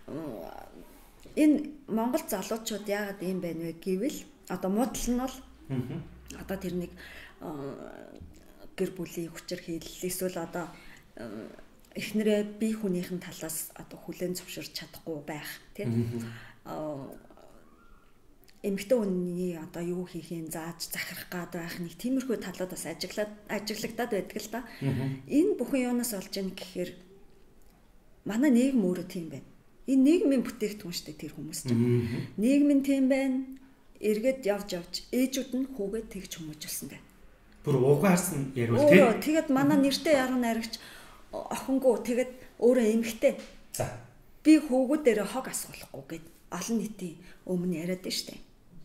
Энэ монгол залуучууд яагаад ийм байна вэ гэвэл одоо муудал нь бол одоо тэр нэг гэр бүлийн хүчээр хийлэл эсвэл одоо эхнэрээ бие хүнийхэн талаас одоо хүлээн зөвшөөрч чадахгүй байх тийм эмэгтэй хүний одоо юу хийхин зааж захирах гад байх нэг тиймэрхүү талууд бас ажиглагдаад байдаг л да. Энэ бүхэн юунаас олж ийн гэхээр манай нийгэм өөрөө тийм байна. Энэ нийгмийн бүтээгдэхүүн шүү дээ тэр хүмүүс чинь. Нийгэм нь тийм байна. Эргээд явж ээжүүд нь хүүгээ тэгж хүмүүжүүлсэн дээ. Бүр угаарсан ярил тийм. Тэгээд манай нэртэй яруу найрагч охингоо тэгээд өөрөө эмэгтэй. За. Би хүүгүүдээрээ хог асуулахгүй гэд олон нийтийн өмнө яриад байна шүү дээ.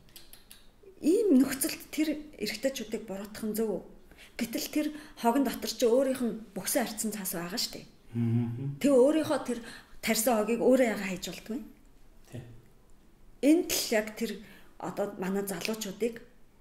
Ийм нөхцөлд тэр эрэгтэйчүүдийг буруутгах нь зөв үү? Гэтэл тэр хогон дотор чи өөрийнх нь бүхсэн харьцсан цаас байгаа шүү дээ. Тэг өөрийнхөө тэр тарьсан хогийг өөрөө яга хайж болтгүй. Тийм. Энд л яг тэр одоо манай залуучуудыг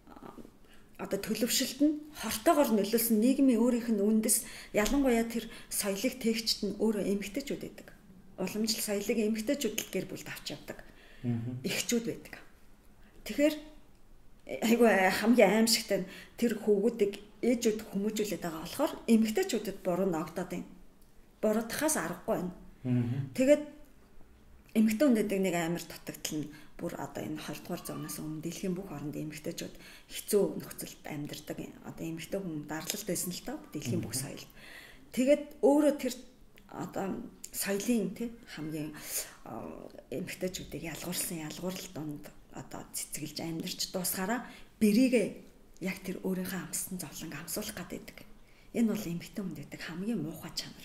одоо төлөвшөлт нь хортоогоор нөлөөлсөн нийгмийн өөрийнх нь үндэс ялангуяа тэр соёлыг тээгчт нь өөрөө эмэгтэйчүүд байдаг. Уламжлал соёлыг эмэгтэйчүүд л гэр бүлд авч явдаг. Эхчүүд байдаг. Тэгэхээр айгу хамгийн аимшигтай тэр хүүгүүдийг ээжүүд хүмүүжүүлээд байгаа болохоор эмэгтэйчүүдэд буруу ногдоод байна. Буруутахаас аргагүй байна. Тэгээд эмэгтэй хүндэд нэг амар дутагдал нь бүр одоо энэ 20 дугаар зуунаас өмнө дэлхийн бүх оронд эмэгтэйчүүд хэцүү нөхцөлд амьдардаг. Одоо эмэгтэй хүн дарлалт байсан л та дэлхийн бүх соёлд. Тэгээд өөрөө тэр одоо соёлын тий хамгийн эмэгтэйчүүдийг ялгуурлалт донд одоо цэцгэлж амьдарч дуусгаараа бэрийгээ яг тэр өөрийнхөө амссан зовлон амсуулах гэдэг. Энэ бол эмэгтэй хүндэд хамгийн муухай чанар.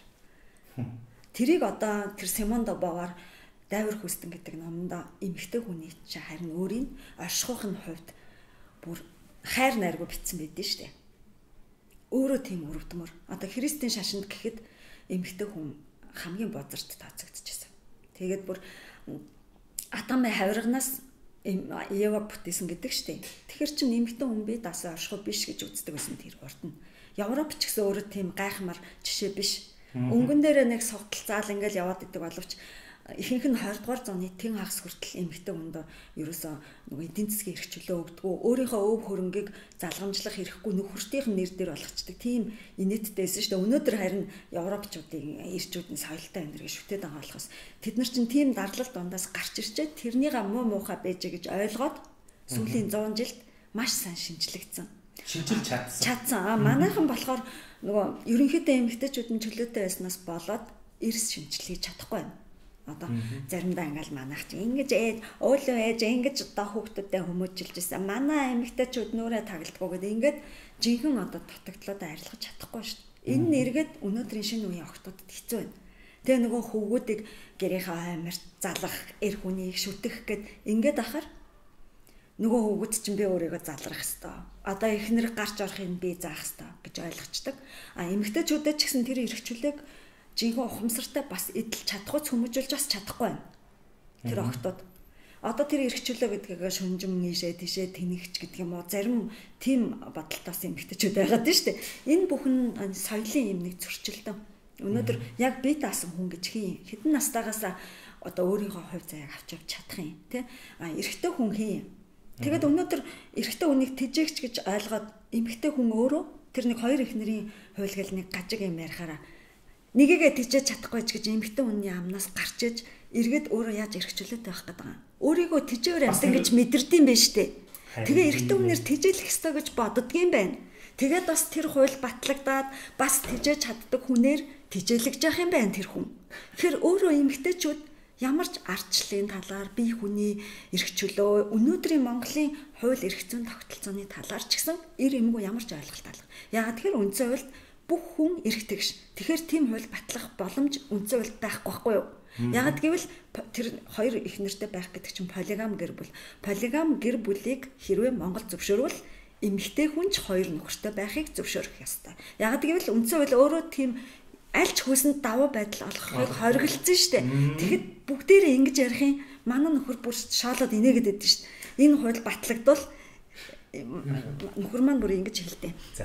Тэрийг одоо тэр Симондо Бовар Дайвар хүстэн гэдэг номонда эмэгтэй хүний чинь харин өөрийн оршихуйн хувьд бүр хайр найргүй бичсэн байдэн штэ. Өөрөө тийм өрөвдмөр. Одоо Христийн шашинд гэхэд эмэгтэй хүн хамгийн бозарт тооцогдчихсэн. Тэгээд бүр Адамын хавирганаас Ева бүтээсэн гэдэг штэ. Тэгэхээр чин эмэгтэй хүн би дасаа оршихуй биш гэж үздэг байсан тэр урд нь. Европ ч гэсэн өөрөө тийм гайхмар жишээ биш. Өнгөн дээр нэг согтол заал ингээл яваад идэг боловч ихэнх нь 20 дугаар зууны тэн хагас хүртэл эмэгтэй хүнд ерөөсөө нөгөө эдийн засгийн эрхчлөө өгдөггүй өөрийнхөө өв хөрөнгийг залгамжлах хэрэггүй нөхөртийнх нь нэр дээр болгочдөг тийм инээдтэйсэн шүү дээ. Өнөөдөр харин европчуудын ирчүүд нь соёлтой амьдрыг шүтээд байгаа болохоос тэд нар чинь тийм дарлал дундаас гарч ирчээ тэрнийга муу муухай байжээ гэж ойлгоод сүүлийн 100 жилд маш сайн шинжлэгдсэн. Шинжилж чадсан. Манайхан болохоор нөгөө ерөнхийдөө эмэгтэйчүүд нь чөлөөтэй байснаас болоод эрс шинжилж чадахгүй байна. Одоо заримдаа ингээл манайх чи ингэж уулын ээж ингэж одоо хүүхдүүдэд хүмүүжилж ирсэн. Манай эмэгтэйчүүд нүрээ тагладгүй гэдэг ингээд жинхэнэ одоо дутагдлуудаа арилгаж чадахгүй шүү дээ. Энэ нэргээд өнөөдрийн шинэ үеийн охтуудад хэцүү байна. Тэгээ нөгөө хөвгүүдийг гэрийнхээ амирт залах, эр хүнийг шүтэх гэд ингээд ахаар нөгөө хөвгүүд чинь би өөрийгөө залрах хэвээр. Одоо эхнэр гарч орохын би заах хэвээр гэж ойлгочдөг. Эмэгтэйчүүдэд ч гэсэн тэр эрхчлөлийг жинхэнэ ухамсартай бас эдэл чадхуйц хүмүүжүүлж бас чадахгүй байна. Тэр охтууд. Одоо тэр эрхчлөө гэдгийг шүнжим ийшээ тийшээ тэнэгч гэдэг юм уу зарим тийм бодолтоос эмэгтэйчүүд байгаад байна шүү дээ. Энэ бүхэн соёлын юм нэг зөрчилдөн. Өнөөдөр яг бие даасан хүн гэж хин хэдэн настайгаас одоо өөрийнхөө хувь заяаг авч явж чадах юм тий. Эрэгтэй хүн хин. Тэгээд өнөөдөр эрэгтэй хүнийг тэжээгч гэж ойлгоод эмэгтэй хүн өөрөө тэр нэг хоёр эхнэрийн хуйлгал нэг гажиг юм ярихаараа нэгийгээ тэжээж чадахгүй ч гэж эмэгтэй хүний амнаас гарч иж эргээд өөрөө яаж эргчлээд байх гэдэг юм. Өөрийгөө тэжээр амтан гэж мэдэрдэм байж тээ. Тэгээ эрэгтэй хүнээр тэжээлэх ёстой гэж боддгийм байна. Тэгээд бас тэр хууль батлагдаад бас тэжээж чаддаг хүнээр тэжээлж явах юм байна тэр хүн. Тэгэхээр өөрөө эмэгтэйчүүд ямар ч ардчлалын талаар бие хүний эрх чөлөө өнөөдрийн Монголын хууль эрх зүйн тогтолцооны талаар ч гэсэн эр эмгүү ямар ч ойлголт алга. Яагаад тэгэхээр үндсэн хуульд бүх хүн эрхтэгш. Тэгэхээр тийм хууль батлах боломж үндсэн хуульд байхгүй байхгүй юу? Яагаад гэвэл тэр хоёр их нэртэй байх гэдэг чинь полигам гэр бүл. Полигам гэр бүлийг хэрвээ Монгол зөвшөөрвөл эмэгтэй хүн ч хоёр нөхөртэй байхыг зөвшөөрөх ёстой. Яагаад гэвэл үндсэн хууль өөрөө тийм аль ч хөөсөнд давуу байдал олохыг хориглосон шүү дээ. Тэгэхэд бүгдээрээ ингэж ярих юм манай нөхөр бүр шаалаад инээгээд байдсан шүү дээ. Энэ хууль батлагдвал нөхөр маань бүр ингэж хэлдэг. За.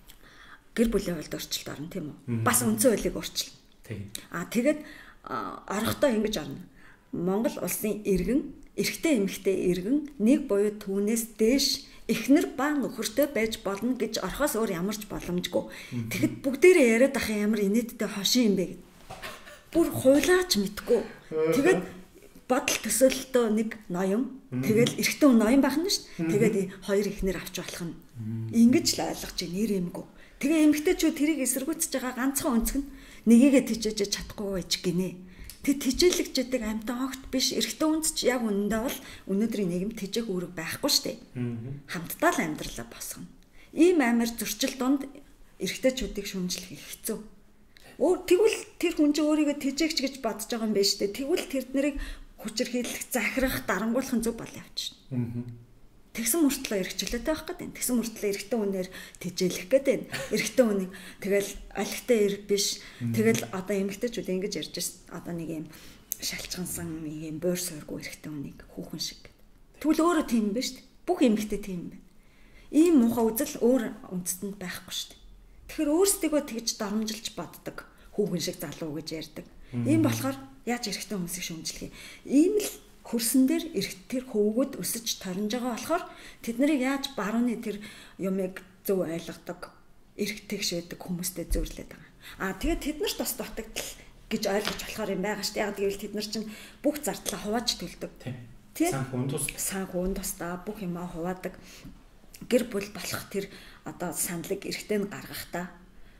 Гэр бүлийн хуульд өөрчлөлт орно тийм үү? Бас үндсэн хуулийг өөрчилнө. Тийм. Тэгээд орохдоо ингэж орно. Монгол улсын иргэн, эрэгтэй эмэгтэй иргэн нэг буюу түүнээс дээш эхнэр ба нөхөртэй байж болно гэж орхоос өөр ямар ч боломжгүй. Тэгэхэд бүгдээрээ яриад ах ямар инээдтэй хошин юм бэ гэд. Бүр хуйлаач мэдгүй. Тэгээд бодол төсөөлөлтөө нэг ноён. Тэгэл эрэгтэй хүн ноён байх нь шүү дээ. Тэгээд хоёр эхнэр авч болох нь. Ингэж л ойлгож чинь нэр юмгүй. Тэгээ эмэгтэйчүүд тэрийг эсэргүүцэж байгаа ганцхан өнцг нь нэгийгээ тэжээж чадахгүй байж гинэ. Тэг тэжээлэгчдэг амтан огт биш эрэгтэй хүнд ч яг үнэндээ бол өнөөдрийн нийгэм тэжээх үүрэг байхгүй штэ. Хамтдаа л амьдралаа босгоно. Ийм амар зөрчил донд эрэгтэйчүүдийг шүмжлэх хэцүү. Тэгвэл тэр хүн чинь өөрийгөө тэжээгч гэж бодож байгаа юм байна штэ. Тэгвэл тэр нарыг хүчирхийлэх, захирах, дарангуулах зөв бол явчихна. Тэгсэн мөртлөө эргчлээтэй байх гэдэг. Тэгсэн мөртлөө эрэгтэй хүнээр тэжээлэх гэдэг. Эрэгтэй хүнийг тэгэл алхтай эр биш. Тэгэл одоо эмэгтэйчүүд ингэж ярьж байна. Одоо нэг юм шалчгансан нэг юм буур сойргүй эрэгтэй хүнийг хүүхэн шиг. Тэгвэл өөрөө тийм юм байна шүү дээ. Бүх эмэгтэй тийм юм байна. Ийм муухай үзэл өөр үндэстэнд байхгүй шүү дээ. Тэгэхээр өөрсдийгөө тэгж доромжилж боддог. Хүүхэн шиг залуу гэж ярьдаг. Ийм болохоор яаж эрэгтэй хүмүүсийг шүмжлэх юм. Ийм л хөрсөн дээр эрэгтэр хөвгүүд өсөж торнж байгаа болохоор тэд нарыг яаж барууны тэр юмыг зөв ойлгодог эрэгтэйгш байдаг хүмүүстэй зөөрлөд байгаа. Тэгээд тэд нарт бас дутагдал гэж ойлгож болохоор юм байгаа шүү дээ. Яг гэвэл тэд нар чинь бүх зардлаа хувааж төлдөг. Тийм. Санхүүн тусдаа бүх юмаа хуваадаг. Гэр бүл болох тэр одоо саналыг эрэгтэй нь гаргахтаа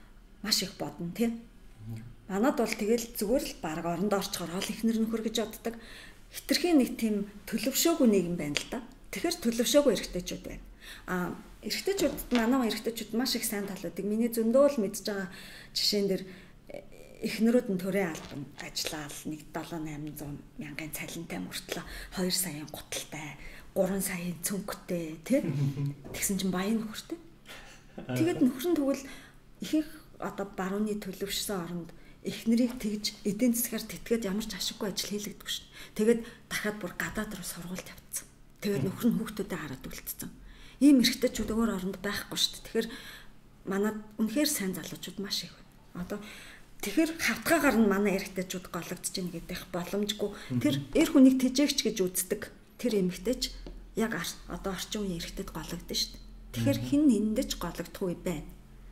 маш их бодно тийм. Манад бол тэгэл зүгээр л баг орондоо орчхоор ол ихнэр нөхөр гэж боддог. Хитрхийн нэг тийм төлөвшөөгүй нийгэм байна л да. Тэгэхээр төлөвшөөгүй эрэгтэйчүүд байна. Эрэгтэйчүүд манай эрэгтэйчүүд маш их сайн талуудыг миний зөндөө л мэдж байгаа жишээн дээр эхнэрүүд нь төрийн албан ажиллаал нэг 7-800 мянган цалинтай мөртлөө 2 саяын гуталтай 3 саяын цөнгөтэй тий. Тэгсэн чинь баян нөхөртэй. Тэгээд нөхөр нь тэгвэл ихэнх одоо барууны төлөвшсөн оронд эхнэрийг тэгж эдийн засгаар тэтгээд ямар ч ашиггүй ажил хийлэгдэх шин. Тэгээд дахиад бүр гадаад руу сургуульд явцсан. Тэгээд нөхөр нь хүүхдүүдэд хараад үлдсэн. Ийм эрэгтэйчүүд өөр оронд байхгүй шүү дээ. Тэгэхээр манай үнэхээр сайн залуучууд маш их байна. Одоо тэгэхээр хавтгаагаар нь манай эрэгтэйчүүд гологдож ийн гэдэг боломжгүй. Тэр эр хүнийг тэжээгч гэж үздэг. Тэр эмэгтэйч яг одоо орчин үеийн эрэгтэйд гологдсон шүү дээ. Тэгэхээр хин нэндэж гологдохгүй байна.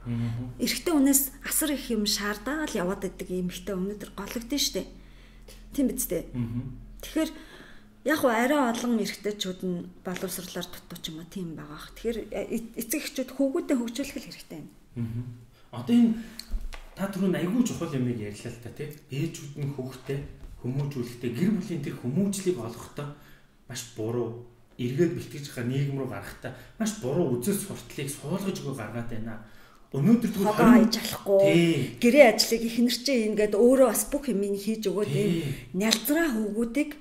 Эрэгтэй хүнээс асар их юм шаардаад яваад байдаг эмэгтэй өнөөдөр гологдсон шүү дээ. Тийм биз дээ. Тэгэхээр яг уу арай олон эрэгтэйчүүд нь боловсрлоор дутуу ч юм уу тийм байгаа бах. Тэгэхээр эцэг эхчүүд хүүгүүдэд хөгжүүлэх хэрэгтэй байна. Одоо энэ та түрүүн айгүй чухал юмыг ярьлаа л та тий. Ээжүүд нь хүүхдээ хүмүүжүүлэхдээ гэр бүлийн тэр хүмүүжлийг олохдоо маш буруу эргээд бэлтгэж байгаа нийгэм рүү гарахтаа маш буруу үзэл сурталыг суулгаж өгөө гаргаад байна. Өнөөдөр тэгвэл хайж алахгүй гэрээ ажлыг ихнэр чинь ингээд өөрөө бас бүх юм хийж өгөөд ийм нялзраа хүүгүүдийг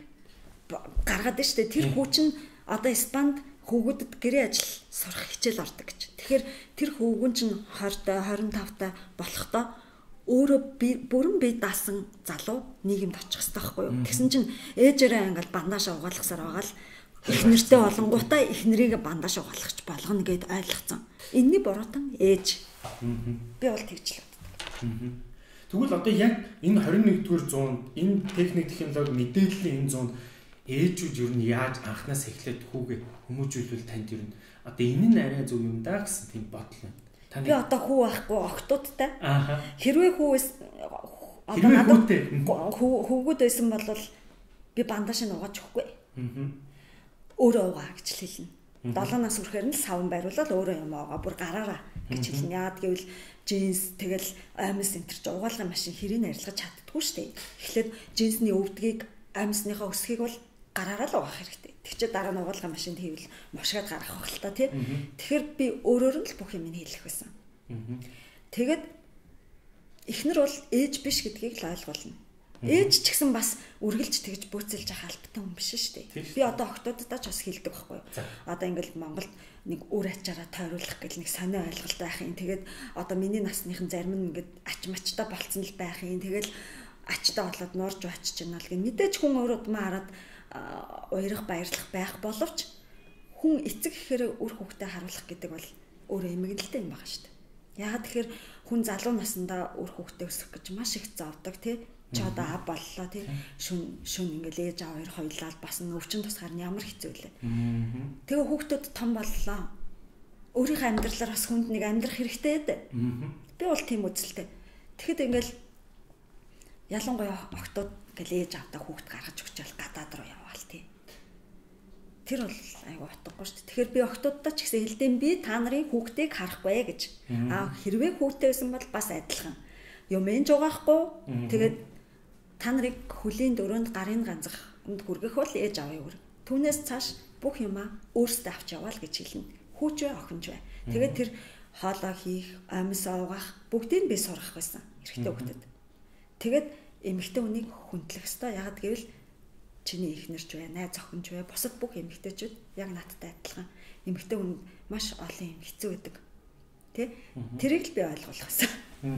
гаргаад байна шүү дээ. Тэр хүү чинь одоо Испанд хүүгүүдэд гэрээ ажил сурах хичээл ордог гэж. Тэгэхээр тэр хүүгүн чинь 20-тай 25-тай болохдоо өөрөө бүрэн бие даасан залуу нийгэмд очих хэрэгтэй байхгүй юу? Тэгсэн чинь ээжээрээ ингээд бандаж угаалгасаар байгаа л эхнэртэй болонгуудаа эхнэрийг бандаж угаалгах болгоно гэд ойлгоцсон. Энэний буруутан ээж. Би бол тэгж л боддог. Тэгвэл одоо яг энэ 21-р зуунд энэ техник технологи мэдээллийн энэ зуунд ээжүүд ер нь яаж анханаас эхлээд хүүгээ хүмүүжүүлвэл танд ер нь одоо энэ нь арай зөв юм даа гэсэн тийм бодол байна. Би одоо хүү байхгүй октоодтай. Хэрвээ хүүгүүд байсан бол би бандаж нь угааж өгөхгүй. Өөрөө угаа гэж хэлнэ. 7 нас хүрэхээр нь савн байруулаад өөрөө юм угаа бүр гараараа гэж хэлнэ. Яагаад гэвэл джинс тэгэл амьс энтер ч угаалгын машин хэрийг арилгаж чаддгүй шүү дээ. Эхлээд джинсний өвдгийг амьсныхаа өсгийг бол гараараа л угаах хэрэгтэй. Тэг чи дараа нь угаалгын машинд хийвэл мошгаад гаргах байх л та тий. Тэгэхээр би өөрөөр нь л бүх юм хийлэх байсан. Тэгэд эхнэр бол ээж биш гэдгийг л ойлгуулна. Ээж ч гэсэн бас үргэлж тэгж бөөцөлж авах албатай хүн биш шүү дээ. Би одоо октооддаа ч бас хэлдэг байхгүй юу. Одоо ингээл Монголд нэг үр ачаараа тойруулах гэл нэг сонио ойлголт байх юм. Тэгээд одоо миний насныхан зарим нь ингээд ач мачтай болцсон л байх юм. Тэгэл ачтай болоод нуурж очиж байна л гэн. Мэдээж хүн өөрөө удмаа хараад уярах баярлах байх боловч хүн эцэг гэхээр үр хөвгтөд харуулах гэдэг бол өөрөө эмгэнэлтэй юм байна шүү дээ. Яагаад тэгэхээр хүн залуу наснда үр хөвгтөд өсөх гэж маш их зовдөг тий. Чи одоо аа боллоо тий. Шүн ингээл ээж аваа хоёр хоёлаа бас өвчин тусгаар нь ямар хэцүү лээ. Тэгээ хүүхдүүд том боллоо. Өөрийнхөө амьдралаар бас хүнд нэг амьдрах хэрэгтэй дээ. Би бол тийм үзэлтэй. Тэгэхэд ингээл ялангуяа октод ингээл ээж аваа хүүхд гаргаж өгчөөл гадаад руу яваал тий. Тэр бол айгу утгагүй шүү дээ. Тэгэхээр би октоддоо ч гэсэн хэлдэм би та нарын хүүхдийг харахгүй гэж. Хэрвээ хүүхдтэй байсан бол бас адилхан. Юмэн жугаахгүй. Тэгээд та нарыг хөлийн дөрөнд гарын ганцханд хүргэх бол ээж аваа юу. Түүнээс цааш бүх юмаа өөрсдөө авч яваал гэж хэлнэ. Хүүч бай, охинч бай. Тэгээд тэр хоолоо хийх, амьс уугах бүгдийг би сурах байсан. Эрэгтэй хүүхдэд. Тэгээд эмэгтэй хүнийг хүндлэх ёстой. Ягаад гэвэл чиний ихнэрч бай, найз охинч бай, бусад бүх эмэгтэйчүүд яг надтай адилхан. Эмэгтэй хүн маш олон юм хэцүү байдаг. Тэ? Тэрийг л би ойлгуулах гэсэн.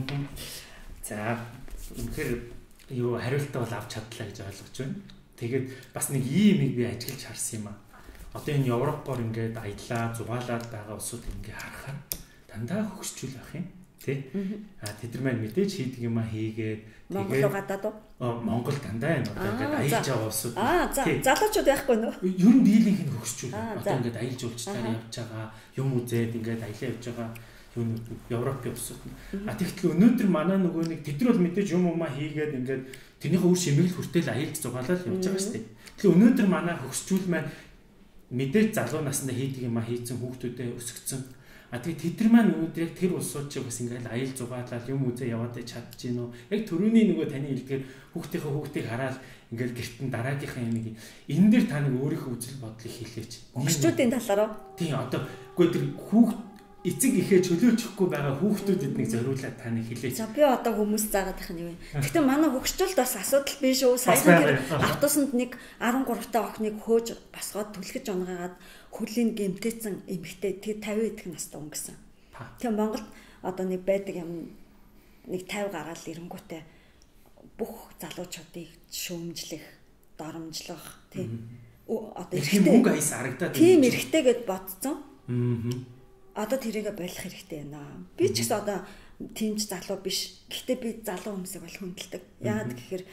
За, үнэхээр юу хариултаа бол авч чадлаа гэж ойлгож байна. Тэгээд бас нэг иймийг би ажиглаж харсан юм аа. Одоо энэ Европоор ингээд аяллаа, зугаалаад байгаа улсууд ингээд харахаар дандаа хөгсчүүл байх юм. Тэ? Тэд нар маань мэдээж хийдэг юм аа хийгээд Монгол гадаад уу? Монгол дандаа энэ одоо ингээд аялж байгаа улсууд. Залуучууд байхгүй нөө. Ер нь дийлийнх нь хөгсчүүл. Одоо ингээд аялал жуулчлалаар явж байгаа, юм үзээд ингээд аялаа явж байгаа юм Европын улсууд. Тэгтэл өнөөдөр манай нөгөө нэг тэд нар бол мэдээж юм хийгээд ингээд тэрнийхээ үр шимэглэл хүртэл аялж зугаалаад явж байгаа шүү дээ. Тэгэхээр өнөөдөр манай хөгсчүүл маань мэдээж залуу наснда хийдэг юм хийцэн хүүхдүүдэд өсгцэн. Тэгээд тэд нар маань өнөөдөр яг тэр улсууд ч бас ингээд аялал зугаалаад юм үзээ яваад чадж гин үү. Яг төрөний нөгөө таны хэлдгээр хүүхдийг хараад ингээд гэртэн дараагийнхаа юм энэ дээр та нэг өөрийнхөө үзэл бодлыг хэлээч. Хөгсчүүдийн талаар уу? Тийм одоо үгүй тэр хүүхд эцэг ихээ чөлөөчихгүй байгаа хүүхдүүдэд нэг зориулаад та нэг хэлээч. За би одоо хүмүүс заагаад их юм. Гэхдээ манай хөгсчөлд бас асуудал биш үү? Саяхан тэр автобусанд нэг 13 та охиныг хөөж босгоод түлхэж унгаагаад хөлийн гэмтээсэн эмэгтэй тэг 50 идэх настай өнгөсөн. Тэгээ Монголд одоо нэг байдаг юм нэг 50 гараал ирэнгүүтээ бүх залуучуудыг шүүмжлэх, доромжлох тийм одоо эрхтэй мөнгө аяс харагдаад тийм эрхтэй гэд бодцсон. Одоо тэрийгэ болох хэрэгтэй байна. Би ч гэсэн одоо тимч залуу биш. Гэхдээ би залуу хүмүүсийг бол хүндэлдэг. Яагаад гэхээр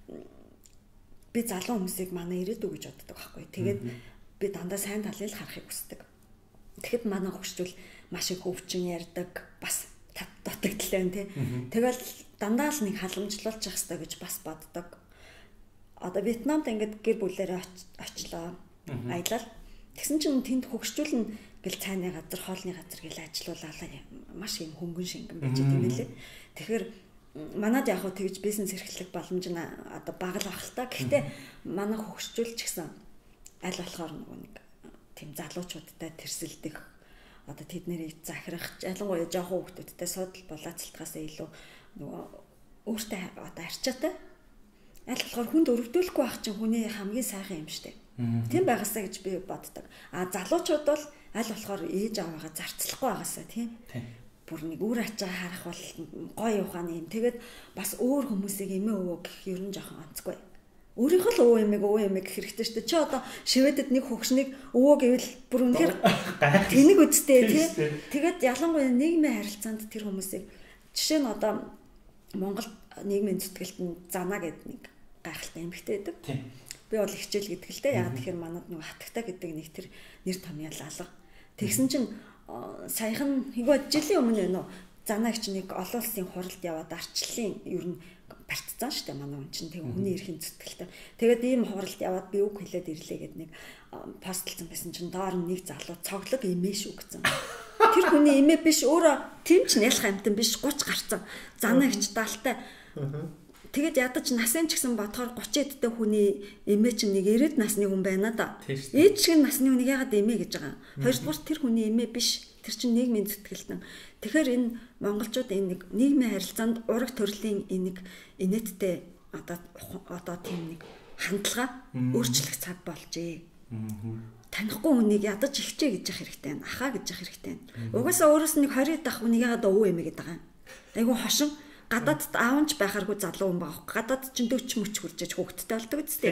би залуу хүмүүсийг манай ирээдүй гэж боддог байхгүй. Тэгээд би дандаа сайн талыг харахыг хүсдэг. Тэгэхэд манай хөгшчүүл маш их өвчин ярьдаг, бас дутагдaltaй байна тий. Тэгэл дандаа л нэг халамжлуулж явах хэрэгтэй гэж бас боддог. Одоо Вьетнамд ингээд гэр бүлээрээ очлоо. Аялал. Тэгсэн чинь тэнд хөгшчүүл нь гэл цайны газар, хоолны газар гэл ажиллаулаа маш юм хөнгөн шингэн байж байгаа юм лээ. Тэгэхээр манад яг хөө тэгж бизнес эрхлэх боломж нь одоо бага л байх л та. Гэхдээ манай хөгшчүүл ч гэсэн аль болохоор нэг тийм залуучуудтай тэрсэлдэх одоо тэднийг захирах ялангуяа жоохон хүүхдүүдтэй судал булаацалтгаас илүү нөгөө өөртөө одоо арчаатай аль болохоор хүнд өрөвдүүлэхгүй байх чинь хүний хамгийн сайхан юм шүү дээ. Тийм байгаасаа гэж би боддог. Залуучууд бол аль болохоор ээж аваагаа зарцлахгүй байгаасаа тийм. Бүр нэг үр ачаа харах бол гоё ухааны юм. Тэгээд бас өөр хүмүүсийг эмээ өвөө гэх ер нь жоохон онцгүй. Өөрийнхөө л өвөө эмээг гэх хэрэгтэй шүү дээ. Чи одоо шивэдэд нэг хөгшнийг өвөө гэвэл бүр үнэхээр тэнэг үсттэй тийм. Тэгээд ялангуяа нийгмийн харилцаанд тэр хүмүүсийг жишээ нь одоо Монголд нийгмийн зүтгэлтэнд Зана гэдэг нэг гайхалтай эмэгтэй байдаг. Би бол хичээл гэдэг л дээ. Яг тэгэхээр манад нэг хатагтай гэдэг нэг тэр нэр томьёол алга. Тэгсэн чинь саяхан жилийн өмнө нөө Зана их чинь нэг олон улсын хуралд яваад арчлалын ер нь партизан шүү дээ манай хүн чинь тэг хүний эрхийн зүтгэлтэй. Тэгээд ийм хуралд яваад би үг хэлээд ирлээ гэд нэг постлцсан байсан чинь доор нэг залуу цоглог имэж үгцэн. Тэр хүний имэ биш өөрөө тийм ч нялх амтан биш 30 гарцсан. Зана ихч даалтай. Тэгээд ядаж насын ч гэсэн бодохоор 30 эдтэй хүний эмээ чинь нэг 90 насны хүн байна да. Ээж шиг насны хүнийг яагаад эмээ гэж байгаа юм. Хоёрдугаар тэр хүний эмээ биш. Тэр чинь нийгмийн зүтгэлтэн. Тэгэхээр энэ монголчууд энэ нэг нийгмийн харилцаанд ураг төрлийн энийг инээдтэй одоо тийм нэг хандлага өөрчлөх цаг болжээ. Танихгүй хүнийг ядаж ихчээ гэж явах хэрэгтэй байна. Ахаа гэж явах хэрэгтэй байна. Угаасаа өөрөөс нэг 20 дахь хүнийг яагаад өвөө эмээ гэдэг байгаа юм. Айгу хошин гадаадд аавч байхааргүй залуу хүн байгаа. Гадаадд ч 40 мөч хүрчээж хөөгдтэй болдог үстэй.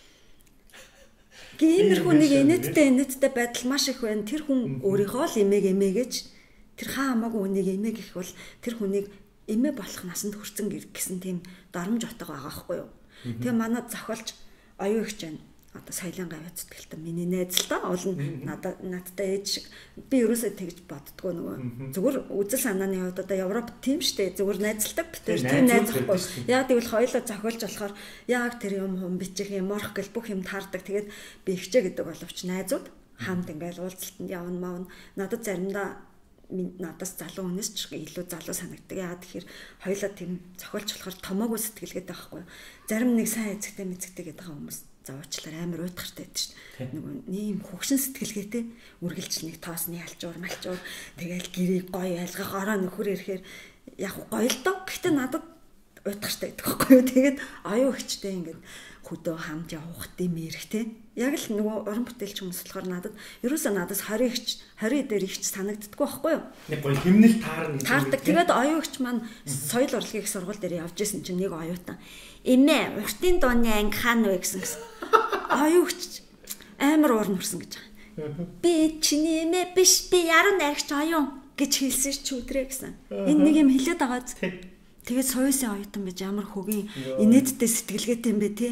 Гэмэрхүү нэг инээдтэй байдал маш их байна. Тэр хүн өөрийнхөө л эмээ гэж тэр хаа хамаагүй хүнийг эмээ гэх бол тэр хүнийг эмээ болох насанд хүрсэн гэсэн тийм дарамж утга байгаа байхгүй юу. Тэгээ манай зохиолч оюун ихч байна. Одоо Саялан гавьяа зүтгэлтэн миний найз л да олон надтай ээж шиг би ерөөсөө тэгж боддгоо нөгөө зүгээр үзэл санааны хувьд одоо Европ тийм штэ зүгээр найзалдаг битэр тийм найз ахгүй яг тэгвэл хоёулаа зохиолж болохоор яг тэр юм хүм бичих юм морх гэл бүх юм таардаг тэгээд би ихчээ гэдэг боловч найзууд хамт ингээл уулзалтанд явна мавна надад заримдаа надаас залуу хүнээс ч илүү залуу санагддаг. Яагаад тэгэхээр хоёулаа тийм зохиолч болохоор томоогүй сэтгэлгээд байхгүй. Зарим нэг сайн эзэгтэй мэзэгтэй гэдэг хүмүүс зовчлаар амар уйтгартай байдаг шүү дээ. Нөгөө нэм хөгшин сэтгэлгээтэй үргэлж нэг тоосны алчуур малчуур тэгэл гэрийг гоё ялгах ороо нөхөр ирэхээр яг гоё л доо. Гэхдээ надад уйтгартай байдаг байхгүй юу. Тэгээд аюу ихчтэй ингээд хөдөө хамт явах тийм эрэхтэй. Яг л нөгөө уран бүтээлч хүмүүс болохоор надад ерөөсөө надаас 20 дээр ихч санагддаггүй байхгүй юу. Нэг гоё химнэл таарна гэж. Таардаг. Тэгээд оюун ихч маань соёл урлагийн их сургууль дээр явж исэн чинь нэг оюутан эмээ уртын дооны анги хаана вэ гэсэн. Оюун ихч амар уурн хүрсэн гэж байгаа. Би чиний эмээ биш би яруу найрагч оюун гэж хэлсэн ч өдрөө гэсэн. Энэ нэг юм хэлээд байгаа зү. Тэгээд соёлын оюутан байж ямар хөгийн инээдтэй сэтгэлгээтэй юм бэ те.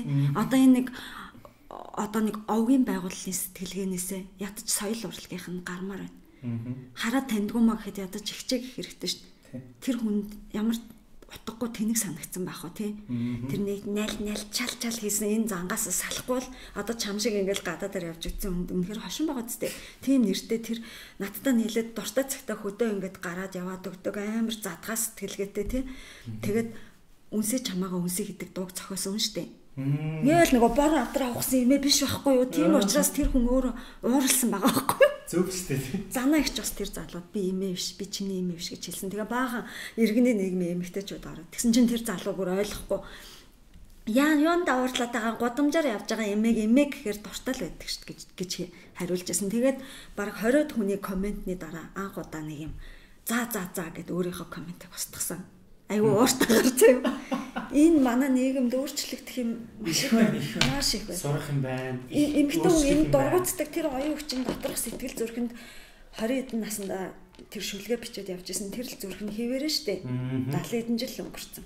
Одоо нэг овгийн байгууллагын сэтгэлгээнээсээ ядаж соёл урлагийнх нь гармаар байна. Хараад таньдгүй маа гэхэд ядаж ихчээ гэх хэрэгтэй шүү дээ. Тэр хүнд ямар утгагүй тэнэг санагдсан байх уу тий. Тэр нэг найл чал хийсэн энэ зангаас салахгүй бол одоо чам шиг ингээл гадаа дээр явж идсэн хүнд үнэхээр хошин байгаа зү. Тийм нэртэй тэр надтай нийлээд дуртай цагтаа хөдөө ингээд гараад яваад өгдөг амар задгаас сэтгэлгээтэй тий. Тэгээд үнсээ чамаага үнсээ гэдэг дууг зохиосон штэ. Яал нөгөө бор авдраа ухсан эмээ биш байхгүй юу? Тийм учраас тэр хүн өөрөө ууралсан байгаа байхгүй юу? Зөв шүү дээ. Зана ихч бас тэр залууд би эмээ биш, би чиний эмээ биш гэж хэлсэн. Тэгээ баахан иргэний нийгмийн эмэгтэйчүүд ороод. Тэгсэн чинь тэр залуу бүр ойлгохгүй. Юунд уурлаад байгаа гудамжаар явж байгаа эмээ гэхээр дуртай л байдаг шүү гэж хариулж байсан. Тэгээд баг 20 хүний комментний дараа анх удаа нэг юм за гэд өөрийнхөө комментиг устгасан. Айгу ууртай гарцаа юм. Энэ манай нийгэмд өөрчлөгдөх юм маш их байна. Сурах юм байна. Эмэгтэй хүн энэ дургуутдаг тэр оюун хүчин доторх сэтгэл зүрхэнд 20 эдэн наснда тэр шүлгээ бичээд явж исэн тэр л зүрх нь хэвээрээ штэ. 70 эдэн жил өнгөрцөн.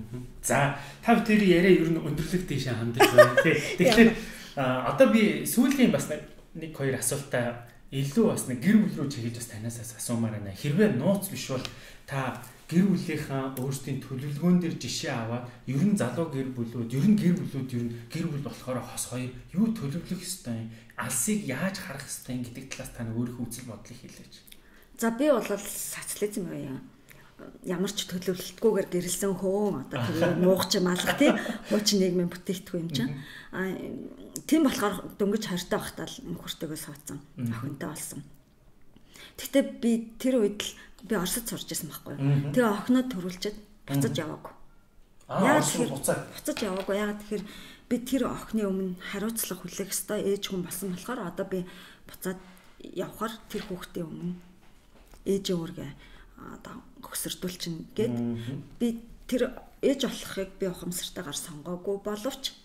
За тав тэр яриа ер нь өндөрлөг дэше хандаж байна тий. Тэгэхээр одоо би сүүлийн бас нэг хоёр асуултаа илүү бас нэг гэр бүл рүү чиглэж бас танаас асуумаар байна. Хэрвээ нууц биш бол та гэр бүлийнхаа өөрсдийн төлөвлөгөөн дээр жишээ аваад ер нь залуу гэр бүлүүд ер нь гэр бүл болохоор хос хоёр юу төлөвлөх ёстой юм алсыг яаж харах ёстой гэдэг талаас та өөрийнхөө үзэл бодлыг хэлээч. За би бол социализм юм ямар ч төлөвлөлтгүйгээр гэрэлсэн хөөн одоо тэгээ муугач юм алга тий хуучин нийгмийн бүтээгдэхүүн юм чинь тийм болохоор дөнгөж хортой байхдаа л нөхөртөөгөө суудсан охинтой болсон. Гэтэ би тэр үед л би Оросд сурч байсан байхгүй юу. Тэгээ охиноо төрүүлчихэд буцаж яваагүй. Яг тэр буцаж яваагүй. Яг тэгэхээр би тэр охины өмнө хариуцлага хүлээх ёстой ээж хүн болсон болохоор одоо би буцаад явхаар тэр хүүхдийн өмнө ээжийн үүргээ одоо хөсөрдүүлчин гээд би тэр ээж болохыг би ухамсартайгаар сонгоогүй боловч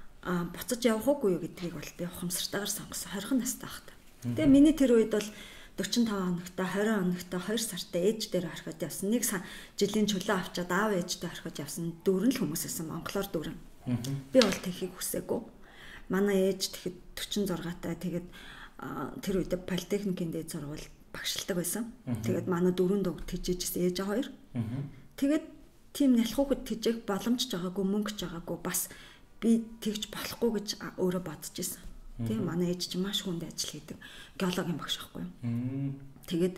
буцаж явах уугүй юу гэдгийг бол би ухамсартайгаар сонгосон 20 настай байхдаа. Тэгээ миний тэр үед бол 45 хоногтой 20 хоногтой 2 сартай ээж дээр орхиод явсан. Нэг жилийн чөлөө авчаад аав ээжтэй орхиод явсан 4 л хүмүүс байсан. Монголоор 4. Би бол тэхийг хүсээгүй. Манай ээж тэгэхэд 46 таа тэгээд тэр үед политехникийн дээд сургууль багшилдаг байсан. Тэгээд манай 4 дүү тэжээжсэн ээж хоёр. Тэгээд тийм нялхуухад тэжээх боломж ч байгаагүй, мөнгө ч байгаагүй, бас би тэгж болохгүй гэж өөрөө бодож исэн. Тийм манай ээж чинь маш хүнд ажил хийдэг. Геологийн багш байхгүй юу. Тэгээд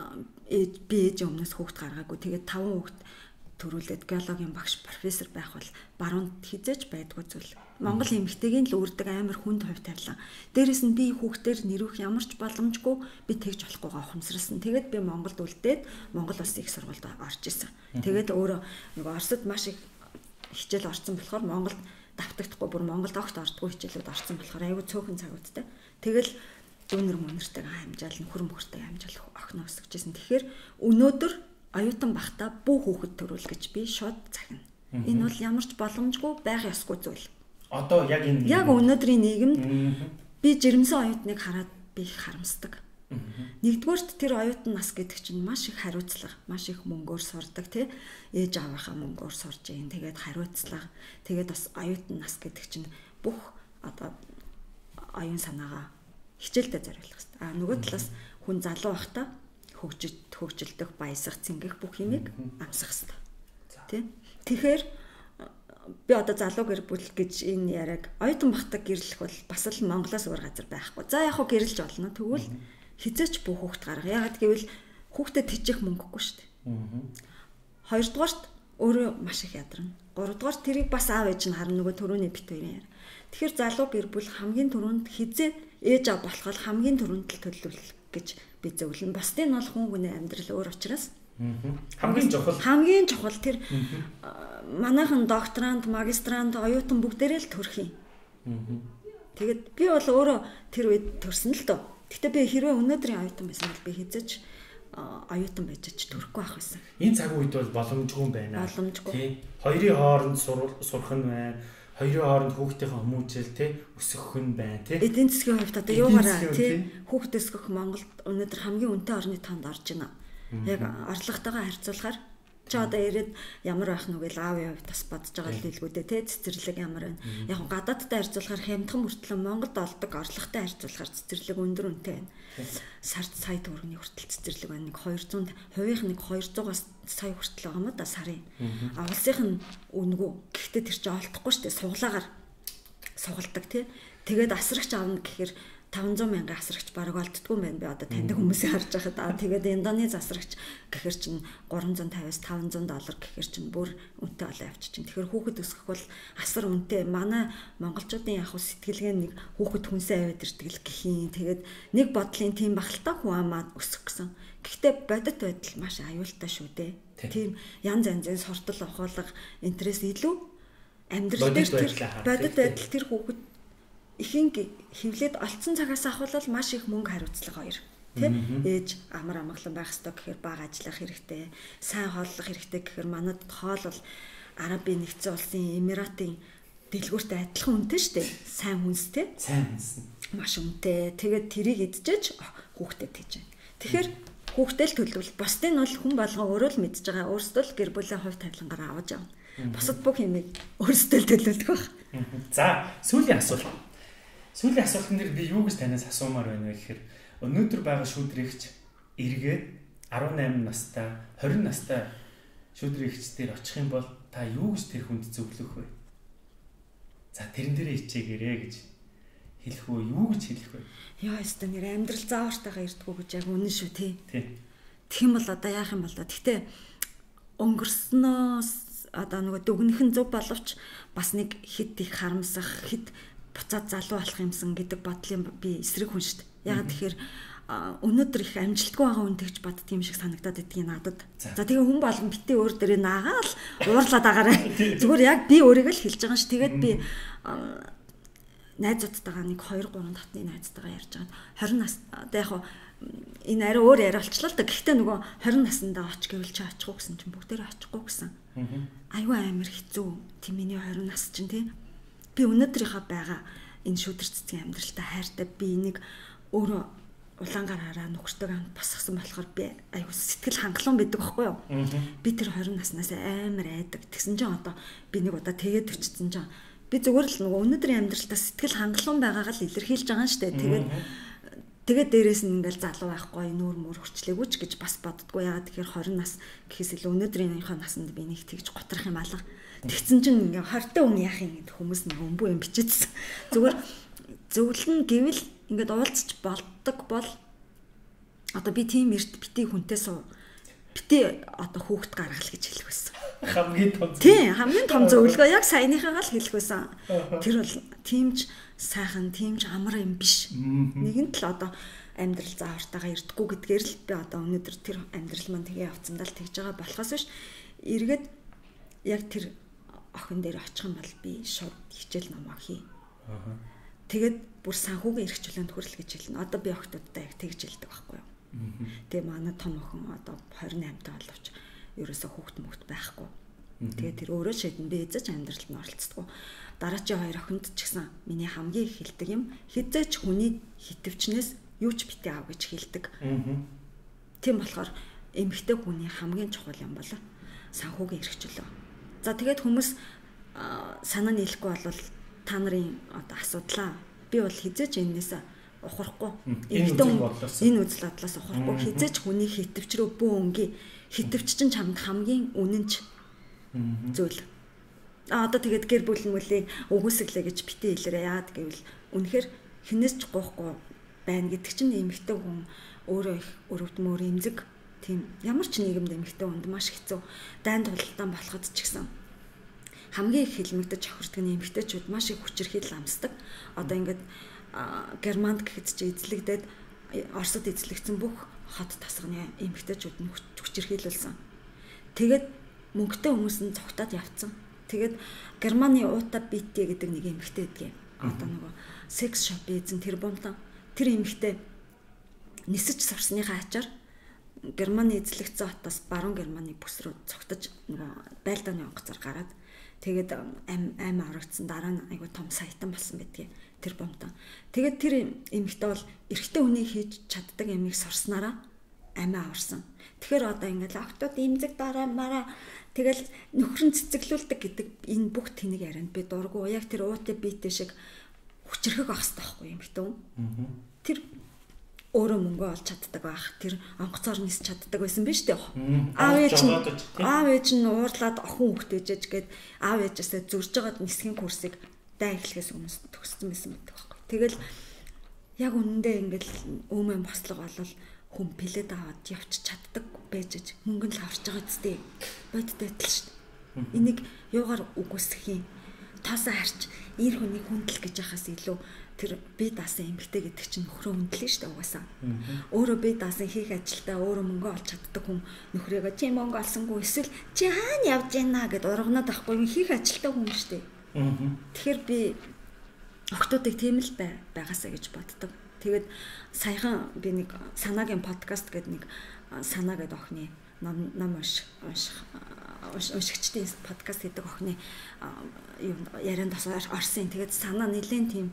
би ээж өмнөөс хүүхд гаргаагүй. Тэгээд 5 хүүхд төрүүлээд геологийн багш профессор байх бол баруунд хизээч байдгүй зүйл. Монгол эмэгтэйгийн л үрдэг амар хүнд хувь тавилан. Дээрээс нь би хүүхдээр нэрвэх ямар ч боломжгүй би тэгж болохгүйгаа ухамсарласан. Тэгээд би Монголд үлдээд Монгол улсын их сургуульд орж исэн. Тэгээд өөрөө нөгөө Оросд маш их хичээл орсон болохоор Монголд давтагдахгүй бүр Монголд огт ордгүй хичээлүүд орсон болохоор аюу цөөхөн цагуудтай. Тэгэл дүүнэр мөнөртэйгээ хамжаал нөхөр мөхөртэйгээ хамжаал охин өсгөжсэн. Тэгэхээр өнөөдөр оюутан бахта бүх хүүхэд төрүүл гэж би шууд захина. Энэ бол ямар ч боломжгүй байх ёсгүй зүйл. Одоо яг энэ яг өнөөдрийн нийгэмд би жирэмсэн оюутныг хараад би их харамсдаг. Нэгдүгээрт тэр оюутан нас гэдэг чинь маш их хариуцлага, маш их мөнгөөр сурдаг тий. Ээж аавынхаа мөнгөөр сурж ийн. Тэгээд хариуцлага. Тэгээд бас оюутан нас гэдэг чинь бүх одоо оюун санаагаа хичээлдээ зориулах хэрэгтэй. Нөгөө талаас хүн залуу байхдаа хөгжилдөх, баясах, цэнгэх бүх юмыг амсах хэрэгтэй. Тий. Тэгэхээр би одоо залуу гэр бүл гэж энэ яриаг оюутан бахтаг гэрлэх бол бас л Монголоос өөр газар байхгүй. За яг хөө гэрлж болно. Тэгвэл хизээч бүх хүүхд гарга. Ягаад гэвэл хүүхдэд тэжих мөнгөгүй шүү дээ. Хоёрдугаарт өөрөө маш их ядарна. Гуравдугаарт тэрийг бас аав ээж нь харна нөгөө төрөний бит хоёрын яар. Тэгэхээр залуу гэр бүл хамгийн түрүүнд хизээ ээж аав болоход хамгийн түрүүнд л төлөвлөх гэж би зөвлөн. Бусдын бол хүн хүний амьдрал өөр учраас хамгийн чухал тэр манайхан докторант, магистрант, оюутан бүгдээрээ л төрөх юм. Тэгээд би бол өөрөө тэр үед төрсөн л дөө. Гэхдээ би хэрвээ өнөөдрийн оюутан байсан бол би хизэж оюутан байж ч төрөхгүй байх байсан. Энэ цаг үед бол боломжгүй юм байна. Боломжгүй. Тий. Хоёрын хооронд сурах нь байна. Хоёрын хооронд хүүхдийнхээ хүмүүжил тий өсгөх нь байна тий. Эдийн засгийн хувьд одоо юугаараа тий хүүхд өсгөх Монголд өнөөдөр хамгийн өнтэй орны тоонд орж байна. Яг орлоготойгоо харьцуулахаар чи одоо ирээд ямар байх нүгэл аавын хувьд бас бодож байгаа л дэлгүүдээ тий цэцэрлэг ямар байна. Яг гадаадтай харьцуулахаар хямдхан мөртлөө Монголд олдог орлоготой харьцуулахаар цэцэрлэг өндөр үнэтэй байна. Сард сая төгрөгийн хүртэл цэцэрлэг байна. 200 хувийнх нь 200-аас сая хүртэл байгаа юм да сарын. Улсынх нь үнэгүй. Гэхдээ тэр чи олдохгүй шүү дээ. Суглаагаар сугалдаг тий. Тэгээд асрагч аавна гэхээр 500 мянган асрагч бараг олддгүй юм байна. Би одоо таньдаг хүмүүсийг харж байхад тэгээд Индонез асрагч гэхэр чинь 350-аас $500 гэхэр чинь бүр үнэтэй олоо авчиж чинь. Тэгэхээр хүүхэд өсгөх бол асар үнэтэй. Манай монголчуудын яг сэтгэлгээ нэг хүүхэд хүнсээ аваад ирдэг л гэхийн. Тэгээд нэг бодлын тийм багталтаа хүн амаа өсөх гэсэн. Гэхдээ бодит байдал маш аюултай шүү дээ. Тийм янз янзын суртал ухаалаг интерес илүү амьдрал дээр тэр бодит байдал тэр хүүхэд ихэнх хевлээд олцсон цагаас ахвал маш их мөнгө хариуцлага хоёр тийм ээж амар амгалан байх ёстой гэхээр бага ажиллах хэрэгтэй, сайн хооллох хэрэгтэй гэхээр манад хоол бол Арабын нэгдсэн улсын Эмиратын дэлгүүртэй адилхан үнэтэй шүү дээ. Сайн хүнстэй. Сайн хүнс. Маш үнэтэй. Тэгээд тэрийг идчихэж хүүхдэд тийж байна. Тэгэхээр хүүхдэд л төлөвлөл. Бусдын бол хүн болгоо өөрөө л мэдж байгаа. Өөрсдөө л гэр бүлийн хувь тавилангаар аваад явна. Бусад бүх юмыг өөрсдөө л төлөвлөдөг байх. За, сүүлийн асуулт. Сүүлийн асуултан дээр би юу гэж танаас асуумаар байна вэ гэхээр өнөөдөр байгаа шүүдрэгч эргээд 18 настай, 20 настай шүүдрэгчдэр очих юм бол та юу гэж тэр хүнд зөвлөх вэ? За тэрэн дээрээ хичээгээрэй гэж хэлэх үү? Юу гэж хэлэх вэ? Яа ёстой нэр амьдрал заавартайгаа ирдгүү гэж яг үнэн шүү тий. Тий. Тэгэх юм бол одоо яах юм бол гэхдээ өнгөрснөөс одоо нөгөө дүгнэхэн зөв боловч бас нэг хит их харамсах, хит буцаад залуу болох юмсан гэдэг бодлын би эсрэг хүн шүү дээ. Ягаад тэгэхээр өнөөдөр их амжилтгүй байгаа хүн тэгж бодд юм шиг санагдаад байдгийг надад. За тэгээ хүн болгон битээ өөр дээрээ наагаал уурлаад агаарай. Зүгээр яг би өөрийгөө л хэлж байгаа ш. Тэгээд би найзуудтайгаа нэг 2 3 татны найзтайгаа ярьж байгаа. 20 нас одоо яг энэ арай өөр яриа болчлаа л да. Гэхдээ нөгөө 20 наснда оч гэвэл чи очихгүй гэсэн чинь бүгдээрээ очихгүй гэсэн. Аюу амар хэцүү. Тийм миний 20 нас чинь тий. Би өнөөдрийнхөө байгаа энэ шүдэр цэцгийн амьдралтай хайртай би энийг өөрөө улаангаар хараа нөхөртөө хамт босгосон болохоор би аюу сэтгэл хангалуун байдаг байхгүй юу? Би тэр 20 наснаас амар айдаг. Тэгсэн чинь одоо би нэг удаа тэгээд өчсөн чинь би зүгээр л нөгөө өнөөдрийн амьдралтаа сэтгэл хангалуун байгаагаа л илэрхийлж байгаа юм шүү дээ. Тэгээд дээрээс нь ингээл залуу байхгүй нүүр мөр хурцлээгүй ч гэж бас боддгоо. Яагаад тэгэхээр 20 нас гэхээс илүү өнөөдрийнхөө насанд би нэг тэгж готрох юм алга. Тэгсэн чинь ингээ 20 та өмнө яах юм гэдэг хүмүүс нэг өмбөө юм бичээдсэн. Зүгээр зөвлөн гэвэл ингээд уулзч болдог бол одоо би тийм эрт бити хүнтэй суу бити одоо хүүхэд гаргал гэж хэлэх байсан. Хамгийн том. Тийм, хамгийн том зөвлөгөө яг саяныхаагаа л хэлэх байсан. Тэр бол тиймч сайхан, тиймч амар юм биш. Нэгэнт л одоо амьдрал заавартайгаа ирдэггүй гэдгээр л би одоо өнөөдөр тэр амьдрал маань тгээ явцсандаа л тэгж байгаа болохоос биш эргээд яг тэр охин дээр очих юм бол би шууд хичээл номоо хий. Тэгээд бүр санхүүгийн эрхчлөөнд хүрэл гэж хэлнэ. Одоо би охтуудтай яг тэгж хэлдэг байхгүй юу. Тэгээ манай том охин одоо 28 таа боловч ерөөсө хүүхд мөхт байхгүй. Тэгээ тэр өөрөө шийдэн би эзэж амьдралд нь оролцдог. Дараачийн хоёр охинд ч гэсэн миний хамгийн их хэлдэг юм хизээч хүний хитвчнээс юу ч битээ аав гэж хэлдэг. Тийм болохоор эмэгтэй хүний хамгийн чухал юм бол санхүүгийн эрхчлөө. За тэгээд хүмүүс санаа нийлэхгүй бол та нарын одоо асуудлаа би бол хизээч энэс ухрахгүй энэ үзэл бодлоос ухрахгүй хизээч хүний хитвч рүү бүү өнгийн хитвч чинь чамд хамгийн үнэнч зүйл одоо тэгээд гэр бүл мүлийг өгөөсөглөө гэж битээ хэлээрээ яад гэвэл үнэхээр хинээс ч гоохгүй байна гэдэг чинь эмэгтэй хүн өөрөө их өрөвдмөр эмзэг тийм ямар ч нийгэмд эмэгтэй хүнд маш хэцүү дайнд тултаан болоход ч гэсэн хамгийн их хилмигдэж хохирдог эмэгтэйчүүд маш их хүчирхийлэл амсдаг. Одоо ингээд Германд гэхэд ч эзлэгдээд Оросд эзлэгдсэн бүх хот тасганы эмэгтэйчүүд нь хүчирхийлүүлсэн. Тэгээд мөнгөтэй хүмүүс нь цогтаад явцсан. Тэгээд Германы уута бити гэдэг нэг эмэгтэй байдгийг. Одоо нөгөө секс шоп эзэн тэр бомтон тэр эмэгтэй нисэж сурсныхаа ачаар Германы эзлэгдсэн хотоос баруун Германы бүс рүү цогтож нөгөө байлдааны онгоцоор гараад тэгээд ам аврагдсан дараа нь айгу том саятан болсон байдгийг тэр бомтон. Тэгээд тэр эмэгтэй бол эрэгтэй хүний хийж чаддаг ямиг сурснараа амиа аварсан. Тэгэхээр одоо ингээл октод имзэг дараа мараа тэгэл нөхрөн цэцэглүүлдэг гэдэг энэ бүх тэнэг ярианд би дургу яг тэр уутай битэй шиг хүчрхэг ах хэрэгтэй байхгүй эмэгтэй хүн. Тэр өөрөө мөнгө олж чаддаг байх. Тэр онгоцоор нис чаддаг байсан биз дээ. Аав ээж нь уурлаад охин хүүхдээжэж гээд аав ээжээсээ зурж байгаад нисхийн курсыг дай эхлэхээс өмнө төгссөн байсан байдаг байхгүй. Тэгэл яг үнэндээ ингээл өөмөн бослого болол хүн плед аваад явж чаддаг байж мөнгө л аварч байгаа зү. Бодтой адил шүү дээ. Энийг юугаар үгүйсэх юм? Таасаа харч ир хүнийг хүндэл гэж яхаас илүү тэр би даасан эмгтэй гэдэг чинь нөхрөө хүндлэн шүү дээ угаасаа. Өөрөө би даасан хийх ажилдаа өөрөө мөнгө олж чаддаг хүн нөхрийгөө чи мөнгө олсонгүй эсвэл чи хаана явж байна гэд урганаад байхгүй хийх ажилдаа хүн шүү дээ. Тэгэхээр би охтуудыг тийм л байгаасаа гэж боддог. Тэгээд саяхан би нэг санаагийн подкаст гэдэг нэг санаа гэдэг охины ном уншигчдын подкаст гэдэг охины ярианд орсон. Тэгээд санаа нэлээд тийм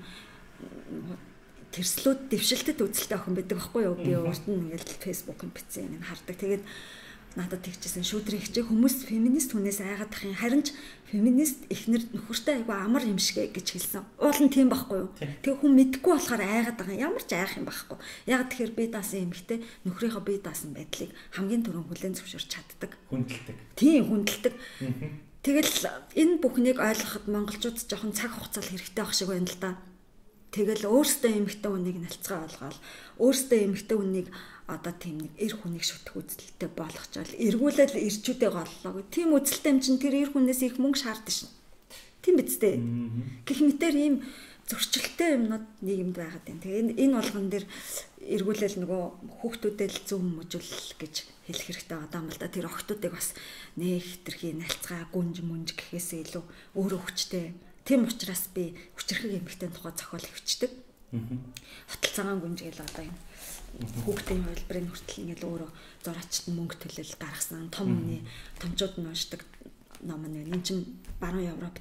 тэрслүүд дэвшилтэд үзэлтэй охин байдаг байхгүй юу? Би урд нь ингээл фэйсбүүкэн бичсэн юм хардаг. Тэгээд надад тэгчихсэн шүүдрийн хичээх хүмүүс феминист хүнээс айгаад ах юм. Харин ч феминист эхнэр нөхөртэй айгу амар юм шиг гэж хэлсэн. Уул нь тийм байхгүй юу? Тэгээ хүн мэдгүй болохоор айгаад байгаа юм. Ямар ч айх юм байхгүй. Яг тэгэхээр би даасан эмэгтэй нөхрийнхөө би даасан байдлыг хамгийн түрүүн хүлээн зөвшөөрч чаддаг. Хүндэлдэг. Тийм хүндэлдэг. Тэгэл энэ бүхнийг ойлгоход монголчууд жоохон цаг хугацаа хэрэгтэй байх шиг байна л да. Тэгэл өөртөө эмэгтэй хүнийг нальцгаа олгоод өөртөө эмэгтэй хүнийг одоо тийм нэг эр хүнийг шүтэх үзэлтэй болгочвол эргүүлэл ирчүүдээ голлоо. Тийм үзэлтэй юм чинь тэр эр хүнээс их мөнгө шаардсан шин. Тийм биз дээ. Гэх мэтэр ийм зөрчилтэй юмнууд нийгэмд байгаад байна. Тэгээ энэ болгон дээр эргүүлэл нөгөө хүүхдүүдэд л зөв мөжөл гэж хэлэх хэрэгтэй байгаа юм л да. Тэр охтуудыг бас нэг хитрхи нальцгаа гүнж мүнж гэхээсээ илүү өөрөө хүчтэй. Тийм учраас би хүчрхэг эмэгтэй тухай зохиол хөвчдөг. Хотол цагаан гүнжгээл одоо юм хүүхдийн хувилбарын хүртэл ингээл өөрөө зураачд нь мөнгө төлөл гаргасан том хүний томчууд нь уншдаг ном нь энэ чинь баруун Европ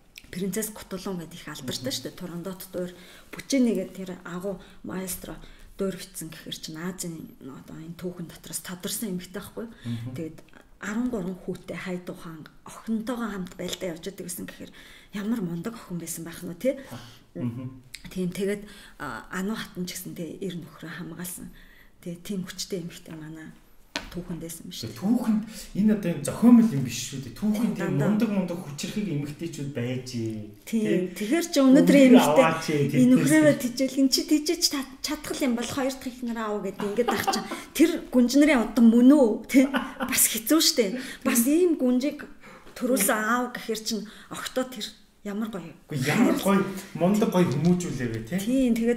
принцесс Кутулун гэдэг их алдартай шүү дээ. Турандот дуур Пучинигээд тэр агуу маэстро дуурайцсан гэхэр чинь Азийн одоо энэ түүхэн дотроос тодорсон эмэгтэй байхгүй. Тэгээд 13 хүүтэй хайд ухаан охинтойгоо хамт байлдаа явж байдаг гэсэн гэхээр ямар мундаг охин байсан байх нь тий. Тийм тэгээд Ану хатан ч гэсэн тий эр нөхрөө хамгаалсан. Тэгээ тийм хүчтэй эмэгтэй манай түүхэндээс юм шүү. Түүхэнд энэ одоо юм зохиомл юм биш шүү дээ. Түүхэнд тийм мундаг хүчрхэг эмэгтэйчүүд байж. Тийм. Тэгэхээр ч өнөөдрийн эмэгтэй энэ нөхрөөрөө тижэл эн чи тижэж чадхал юм бол хоёр дахь их нараа аав гэдэг ингээд ах чинь тэр гүнжнэрийн удам мөн үү тий бас хэцүү штэ. Бас ийм гүнжийг төрүүлсэн аав гэхэр чинь огтоо тэр ямар гоё. Ямар гоё мундаг гоё хүмүүжүүлээ вэ тий. Тийм тэгээд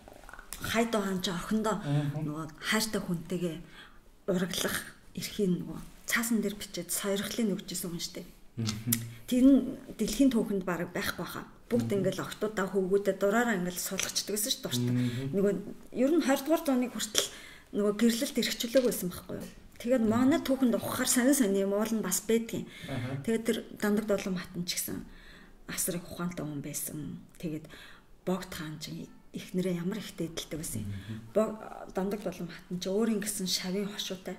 хайд хаан ч охиндоо нөгөө хайртай хүнтэйгээ ураглах эрхийн нөгөө цаасан дээр бичээд сойрхлын өгчсэн хүн штэ. Тэр нь дэлхийн түүхэнд бараг байхгүй хаа. Бүгд ингээл октоудаа хөвгүүдэд дураараа ингээл суулгачдаг гэсэн ш дуртай. Нөгөө ер нь 20 дугаар зууны хүртэл нөгөө гэрлэлт эрхчлөөг байсан байхгүй юу. Тэгээд манай түүхэнд ухахаар сонин юм уул нь бас байдгийн. Тэгээд тэр Дандаг Дулам хатан ч гэсэн асрыг ухаантай хүн байсан. Тэгээд Богд хаан ч эхнэрээ ямар их дээдэлтэй байсан. Дандаг Дулам хатан ч өөр ингэсэн шавийн хошуутай.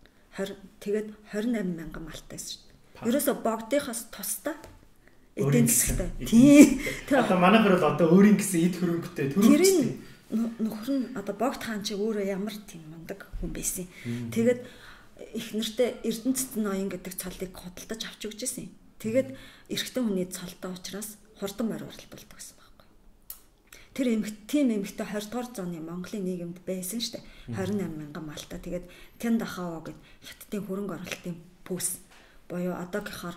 Тэгээд 28 мянган малтай байсан шүү дээ. Ерөөсө Богдынхаас тусдаа эдийн засагтай. Тийм. Одоо манайхаар бол одоо өөрийн гэсэн эд хөрөнгөтэй төрөлчтэй. Нөхөр нь одоо Богд хаан чи өөрөө ямар тийм мундаг хүн байсан. Тэгээд эхнэртэй Эрдэнэцэд ноён гэдэг цолыг худалдаж авч өгч ирсэн. Тэгээд эрэгтэй хүний цолтой учраас хурдан морь уралдуулдаг гэсэн байхгүй. Тэр тийм эмэгтэй 20 дугаар зууны Монголын нийгэмд байсан шүү дээ. 28 мянган малтай. Тэгээд Тэн Дахао гэд хятадын хөрөнгө оруулалтын пүүс боёо одоогийнхоор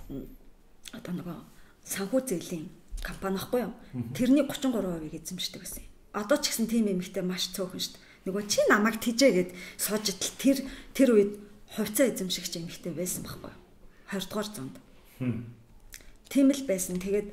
одоо нөгөө санхүү зээлийн компани байхгүй юу? Тэрний 33%-ийг эзэмшдэг гэсэн. Одоо ч гэсэн тийм эмэгтэй маш цөөхөн шүү дээ. Нөгөө чи намайг тижээгээд сууж идэл тэр үед хувьцаа эзэмшигч эмэгтэй байсан байхгүй юу? 20 дугаар зуунд. Тийм л байсан. Тэгээд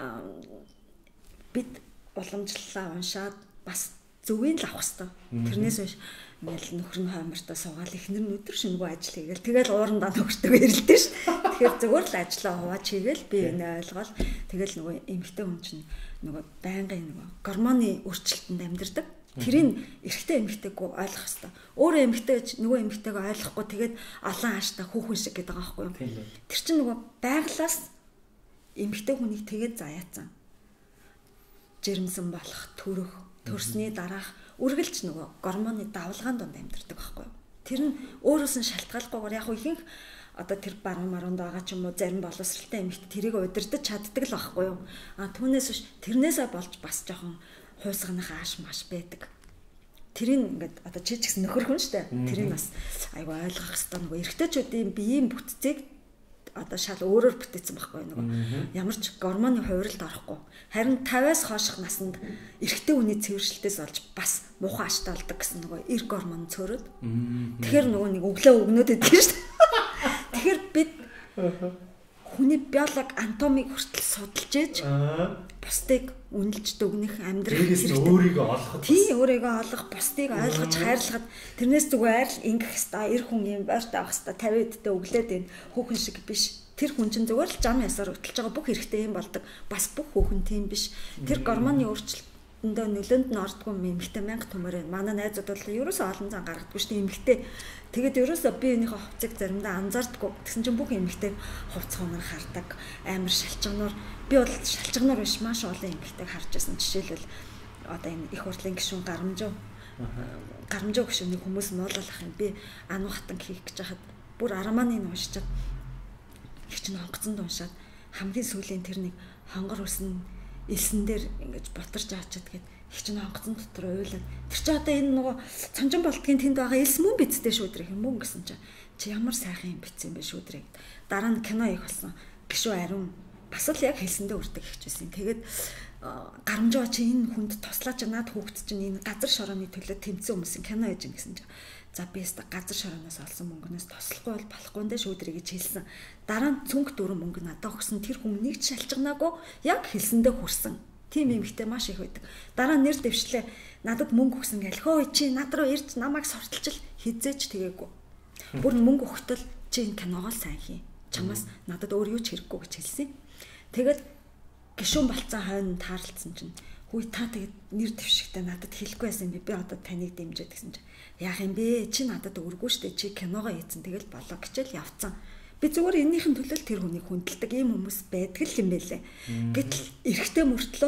бид уламжлалаа уншаад бас зөвийг л авах хэвээр. Тэрнээс биш ингээл нөхөр нь хоймортоо суугаал эхнэр нь өдөр шөнөгүй ажил хийгээл тэгэл уурандаа нөхөртөө ирэлдэн ш. Тэгэхээр зөвөр л ажиллаа хувааж хийгээл би энэ ойлгоол тэгэл нөгөө эмэгтэй хүн чинь нөгөө байнгын нөгөө гормоны өөрчлөлтөнд амьдардаг. Тэрийг эрэгтэй эмэгтэйг ойлгох хэвээр. Өөрөө эмэгтэй нөгөө эмэгтэйг ойлгохгүй тэгээд олон ааштай хүүхэн шиг гэдэг байгаа байхгүй юу? Тэр чинь нөгөө байглаас эмэгтэй хүнийг тэгээд заяацсан. Жирэмсэн болох төрөх төрсний дараах үргэлж нөгөө гормоны давлгаан донд амьдардаг байхгүй юу? Тэр нь өөрөөс нь шалтгаалгүйгээр яг ихэнх одоо тэр баруун марунд байгаа ч юм уу зарим боловсралтай эмэгтэй тэрийг удирдах чаддаг л байхгүй юу? Түүнээс биш тэрнээсээ болж бас жоохон хуйсгах ааш маш байдаг. Тэрийг ингээд одоо чи ч гэсэн нөхөр хүн штэ. Тэрийг бас айгу ойлгох хэрэгтэй нөгөө эрэгтэйчүүдийн биеийн бүтцийг одоо шал өөрөөр бүтээсэн байхгүй нөгөө ямар ч гормоны хувиралд орохгүй. Харин 50-аас хойших наснд эрэгтэй хүний цэвэршилтээс олж бас муухай аштай болдог гэсэн нөгөө эрг гормон цөөрөд. Тэгэхээр нөгөө нэг өглөө өгнөд өгдөг шүү дээ. Тэгэхээр бид хүний биолог анатомиг хүртэл судалж ээж бусдыг үнэлж дүгнэх амьдрах хэрэгтэй. Өөрийгөө олоход. Тийм өөрийгөө олох, бусдыг ойлгож хайрлахад тэрнээс зүгээр л ингэх хэвээр эр хүн юм байрт авах хэвээр 50-д өглөөд энэ хүүхэн шиг биш. Тэр хүн чинь зүгээр л зам ясаар хөтлж байгаа бүх хэрэгтэй юм болдог. Бас бүх хүүхэн тийм биш. Тэр гормоны өөрчлөлтөндөө нөлөөнд нь ордгоо эмэгтэй мянга төмөрөө. Манай найзууд бол ерөөсөө олон зан гаргадаггүй шүү дээ эмэгтэй. Тэгээд ерөөсөө би энийхээ хувцыг заримдаа анзаардаггүй. Тэгсэн чинь бүх эмэгтэйг хувц хонор хардаг. Амар шалчганаар би бол шалчганаар биш маш олон эмэгтэйг харж байсан. Жишээлбэл одоо энэ их хурлын гишүүн Гарамжуу гишүүний хүмүүс муулах юм. Би Ану хатан хийх гэж хахад бүр арамааны уншичаад их ч хонгоцонд уншаад хамгийн сүүлийн тэр нэг хонгор үсэн элсэн дээр ингэж бутарч аачаад гээд их ч хонгоцон дотор уйлаад тэр чи одоо энэ нөгөө цамжин болтгийн тэнд байгаа элс мөн бицтэй шүүдрэх юм уу гэсэн чи ямар сайхан юм бицсэн бэ шүүдрэх. Дараа нь кино их болсон. Гişүү ариун бас л яг хэлсэндээ үрдэг хэвчээсэн. Тэгээд Гарамжуу чи энэ хүнд туслаач наад хүүхэд чинь энэ газар шорооны төлөө тэмцсэн хүмүүс кино хийж гин гэсэн чи за би өстө газар шорооноос олсон мөнгнөөс тослохгүй бол болохгүй нэ шүүдрийг гэж хэлсэн. Дараа нь цүнх дөрөв мөнгө надад өгсөн тэр хүн нэг ч шалчганаагүй яг хэлсэндээ хүрсэн. Тим эмэгтэй маш их байдаг. Дараа нь нэр дэвшлээ надад мөнгө өгсөн гэл хөө чи над руу ирж намайг сортолч хизээч тэгээгүй. Бүр мөнгө өгтөл чи энэ киногоо сайн хий. Чамаас надад өөр юу ч хэрэггүй гэж хэлсэн. Тэгээд гişүүн болцсон хойно таарлцсан чинь хүй та тэгээд нэр дэвшигтэй надад хэлэхгүй байсан би одоо таныг дэмжиж гэсэн чинь яах юм бэ? Чи надад өргөө штэ чи киногоо хийцэн тэгэл болоо гэчээл явцсан. Би зүгээр энэнийхэн төлөө тэр хүнийг хүндэлдэг ийм хүмүүс байдаг л юм байлээ. Гэтэл эрэхтэй мөртлөө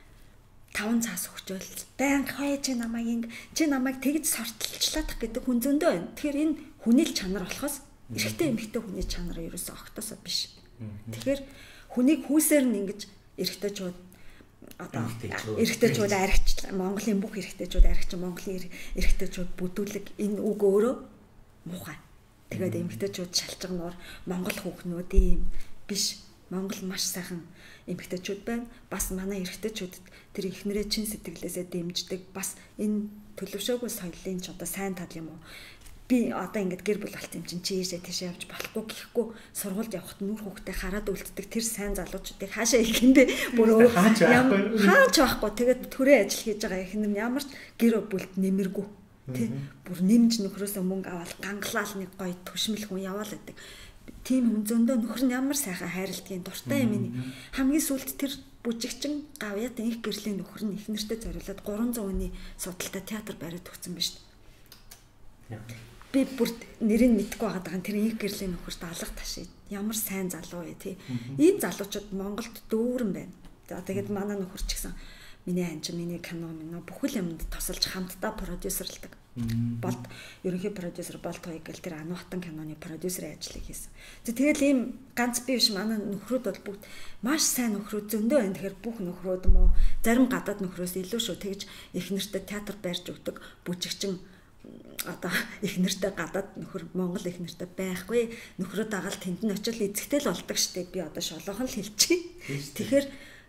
5 цаас өгчөөл байн хой чи намайг тэгж сортолчлаадах гэдэг хүн зөндөө байна. Тэгэхээр энэ хүний л чанар болохоос эрэхтэй эмэгтэй хүний чанар ерөөсөө огтосоо биш. Тэгэхээр хүнийг хүүсээр нь ингэж эрэхтэйчүүд одоо эрэхтэйчүүд аригч Монголын бүх эрэхтэйчүүд аригч Монголын эрэхтэйчүүд бүдүүлэг энэ үг өөрөө муухай. Тэгээд эмэгтэйчүүд шалчгноор Монгол хүүхнүүд ийм биш. Монгол маш сайхан эмэгтэйчүүд байна. Бас манай эрэхтэйчүүдэд тэр ихнэрээ чин сэтгэлээсээ дэмждэг. Бас энэ төлөвшөөгүй соёлын ч одоо сайн тал юм уу? Би одоо ингэж гэр бүл болт юм чинь чи ийшээ тийшээ явж болохгүй гэхгүй сургуульд явахад нүүр хүүхдээ хараад үлддэг тэр сайн залуучуудыг хаашаа их юм бэ? Бүр хаач байхгүй. Тэгээд төрөө ажил хийж байгаа ихнэр ямар ч гэр бүлд нэмэргүй. Тэ бүр нэмж нөхрөөсөө мөнгө аваад ганглаал нэг гоё төшмөл хүн яваал гэдэг. Тийм хүн зөндөө нөхөр нь ямар сайхан хайрладгийн дуртай юм ин. Хамгийн сүүлд тэр бүжигчин гавьяат их гэрлийн нөхөр нь их нэртэй зориулаад 300 хүний судалтай театр бариад өгсөн ба шүү дээ. Би бүр нэрийг мэдэхгүй байгаа тэр их гэрлийн нөхөрт алга ташид ямар сайн залуу вэ тий. Ийм залуучууд Монголд дүүрэн байна. За тэгээд манай нөхөр ч гэсэн миний анч миний кино бүхэл юмд тосолж хамтдаа продюсерлдаг. Болд ерөнхий продюсер болтгой гэл тэр Ануухтан киноны продюсерийн ажлыг хийсэн. Тэгэл ийм ганц би биш манай нөхрүүд бол бүгд маш сайн нөхрүүд зөндөө байна. Тэгэхээр бүх нөхрүүд мó зарим гадаад нөхрөөс илүү шүү тэгж их нэртэй театр барьж өгдөг бүжигчин одоо их нэртэй гадаад нөхөр Монгол их нэртэй байхгүй. Нөхрөө дагаал тэнд нь очил эзэгтэй л болдог штеп би одоо шолоохон л хэлчихье. Тэгэхээр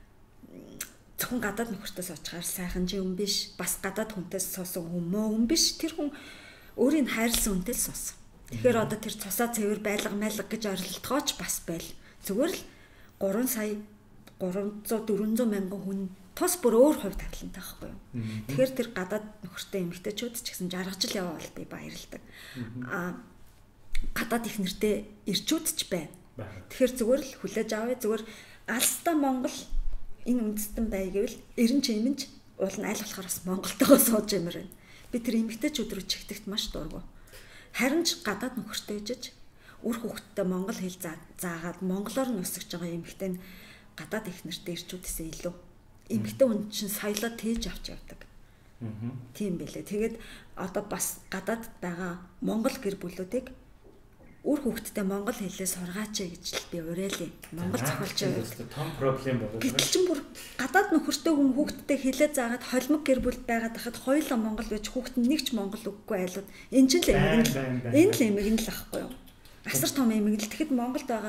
зөвхөн гадаад нөхөртөөс очихаар сайхан чи хүн биш. Бас гадаад хүнтээс суусан хүн биш. Тэр хүн өөрийн хайрлсан хүнтэй л суусан. Тэгэхээр одоо тэр цусаа цэвэр байлга гэж орилдгооч бас байл. Зүгээр л 3 сая 400 мянган хүн тус бүр өөр хувь тавилантай байхгүй юу. Тэгэхээр тэр гадаад нөхөртэй эмэгтэйчүүд ч гэсэн жаргаж л яваа бол би баярлдаг. Гадаад их нэртэй ирчүүд ч байна. Тэгэхээр зүгээр л хүлээж авъя. Зүгээр алстаа Монгол энэ үндэстэн бай гэвэл 90 чимэнч уул нь аль болохоор бас Монголтойгоо сууж юмэр байна. Би тэр эмэгтэйчүүд рүү чигтэгт маш дургу. Харин ч гадаад нөхөртэй ижиж үр хөвгтдээ монгол хэл заагаад монголоор нь өсөж байгаа эмэгтэй нь гадаад их нэртэй ирчүүдээсээ илүү эмэгтэй хүн чинь соёлоо тээж авч явдаг. Тийм байлээ. Тэгээд одоо бас гадаад байгаа монгол гэр бүлүүдийг үр хөвгтдээ монгол хэлээ сургаач гэж л би уриалъя. Монгол зохиолч том проблем болов. Гэтэл ч бүр гадаад нөхөртэй хүн хүүхдтэй хэлээ заагаад холимог гэр бүл байгаад хахад хоёулаа монгол байж хүүхд нь нэг ч монгол үггүй айлууд энэ ч л энэ л эмэг л ахгүй юу. Асар том эмэг л тэгэхэд Монголд байгаа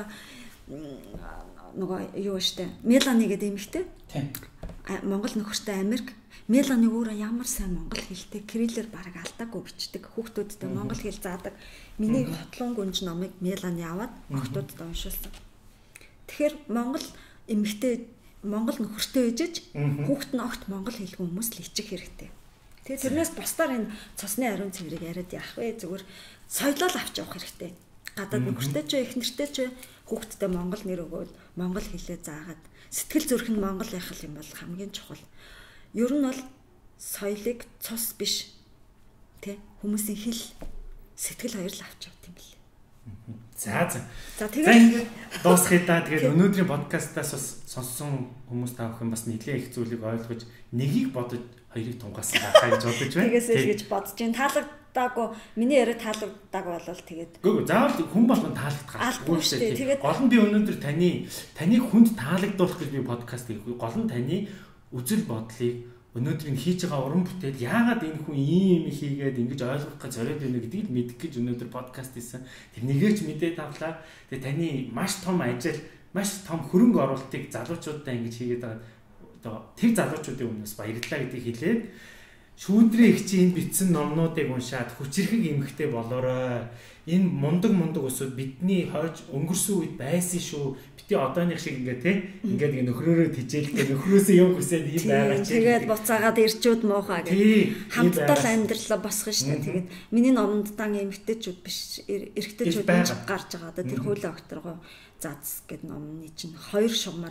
нөгөө юу штэ Мелани гэдэг эмэгтэй. Тийм. Монгол нөхөртэй Америк Мелани өөрөө ямар сайн монгол хэлтэй кириллээр бараг алдаагүй бичдэг. Хүүхдүүдтэй монгол хэл заадаг. Миний хотлон гүнж номыг Мелани аваад хүүхдүүдэд уншуулсан. Тэгэхээр монгол эмэгтэй монгол нөхөртэй ээжж хүүхд нь огт монгол хэлгүй хүмүүс л ичих хэрэгтэй. Тэгээ тэрнээс бусдаар энэ цусны ариун цэврийг яриад яах вэ? Зүгээр соёлоо авч явах хэрэгтэй. Гадаад нөхөртэй ч их нэртэй ч хүүхдтэй монгол нэр өгөөд монгол хэлээ заагаад сэтгэл зүрх нь монгол байх юм бол хамгийн чухал. Ер нь бол соёлыг цус биш тэ хүмүүсийн хэл сэтгэл хоёр л авч явт юм бэл. За тэгээд ингээд дуусхийдаа тэгээд өнөөдрийн подкастаас бас сонссон хүмүүс таах юм бас нэлээд их зүйлийг ойлгож нэгийг бодож хоёрыг тунгаасан байхаа гэж бодож байна. Тэгээс л гэж бодож байна. Таалагдаагүй миний яриа таалагдаагүй болол тэгээд. Гүг заавал хүн болгон таалагдах шүү дээ. Тэгээд гол нь би өнөөдөр таныг хүнд таалагдуулах гэж би подкаст хийх. Гол нь таны үзэл бодлыг өнөөдөр хийж байгаа уран бүтээл яагаад энэ хүн ийм хийгээд ингэж ойлгох гэж зориод байна гэдгийг мэдэх гэж өнөөдөр подкаст хийсэн. Тэр нэгээрч мэдээд авлаа. Тэгээ таны маш том ажил, маш том хөрөнгө оруулалтыг залуучуудаа ингэж хийгээд байгаа. Одоо тэр залуучуудын өмнөөс баярлалаа гэдгийг хэлээд шүүдрийн ихчийн бичсэн номнуудыг уншаад хүчирхэг эмхтэй болоорой. Энэ мундаг өсөд бидний хойж өнгөрсөн үед байсан шүү. Бити одооных шиг ингээд нөхрөөрөө тижээлтэй нөхрөөсөө юм хүсээд ийм байгаа чи. Тэгээд буцаагаад ирчүүд муухай гэх. Хамтдаа амьдралаа босгоно шүү дээ. Тэгээд миний номонд дан эмхтэйчүүд биш эрэгтэйчүүд гарч байгаа. Одоо тэр хуулийн огторгоо зац гэд номны чинь 2 шугамар явдаг.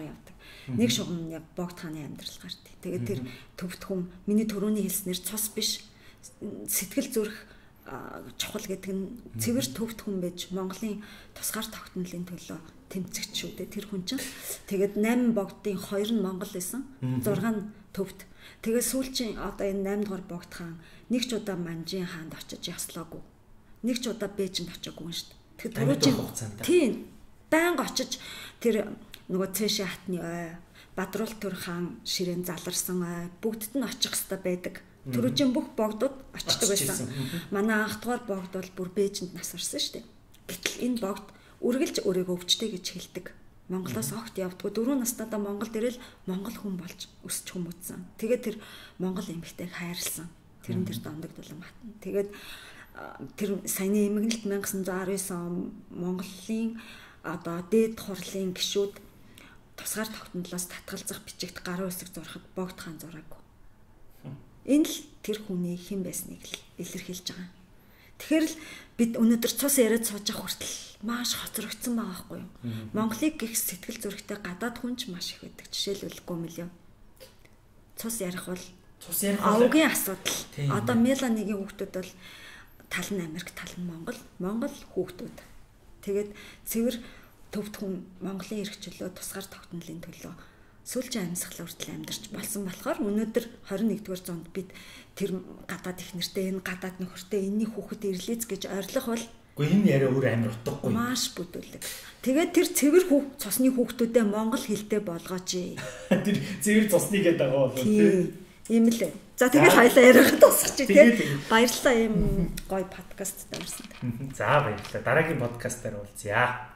Нэг шугам яг богд хааны амьдрал гардаг. Тэгээд тэр төвд хүн миний төрөний хэлснээр цус биш сэтгэл зүрх чухал гэдэг нь цэвэр төвд хүн байж Монголын тусгаар тогтнолын төлөө тэмцэгч шүү дээ тэр хүн чинь. Тэгээд 8 богдын 2 нь Монгол байсан. 6 нь төвд. Тэгээд сүүлчийн одоо энэ 8 дугаар богд хаан нэг ч удаа Манжин хаанд очиж яслаагүй. Нэг ч удаа Бээжинд очиагүй шүү дээ. Тэр туруужийн хугацаанд. Тийм. Байнга очиж тэр нөгөө цэшээ хатны ой, Бадруулт төр хаан ширээн заларсан ой бүгдд нь очих хэвээр байдаг. Төрөжийн бүх богдууд очдог байсан. Манай анх дугаар богд бол бүр Бээжинд нас орсон шүү дээ. Гэтэл энэ богд үргэлж өөрийгөө өвчтэй гэж хэлдэг. Монголоос огт явдггүй 4 наснаа Монголд ирэл Монгол хүн болж өсч хүмүүжсэн. Тэгээд тэр Монгол эмэгтэйг хайрлсан. Тэрэн дээр дондогдуулан батна. Тэгээд тэр саяны эмгэнэлт 1919 он Монголын одоо дээд хурлын гишүүд тусгаар тогтнолоос татгалзах бичигт гарын үсэг зурхад богд хаан зураагүй. Энэ л тэр хүний хэн байсныг л илэрхийлж байгаа. Тэгэхээр л бид өнөөдөр цус яриад сууж явах хүртэл маш хоцрогдсон байгаа байхгүй юу? Монголыг гих сэтгэл зүрэхтэй гадаад хүнч маш их байдаг. Жишээлбэл Гомельё. Цус ярих бол авгийн асуудал. Одоо Меланигийн хүүхдүүд бол тал нь Америк, тал нь Монгол, Монгол хүүхдүүд. Тэгээд цэвэр төвд хүн Монголын эрхчлөө тусгаар тогтнолын төлөө сүүлчийн амьсгал хүртэл амьдарч болсон болохоор өнөөдөр 21-р зуунд бид тэр гадаад их нэртэй энэ гадаад нөхөртэй энэний хүүхэд ирлээц гэж ойрлох бол үгүй энэ яриа өөр амар утгагүй. Маш бүдүүлэг. Тэгээд тэр цэвэр цусны хүүхдүүдэд монгол хэлтэй болгооч. Тэр цэвэр цусны гэдэг байгаа болов тийм. Ийм л. За тэгээд хоёлаа яриад тусах чи тийм. Баярлалаа ийм гоё подкаст тавьсан. За баярлалаа. Дараагийн подкастаар уулзъя.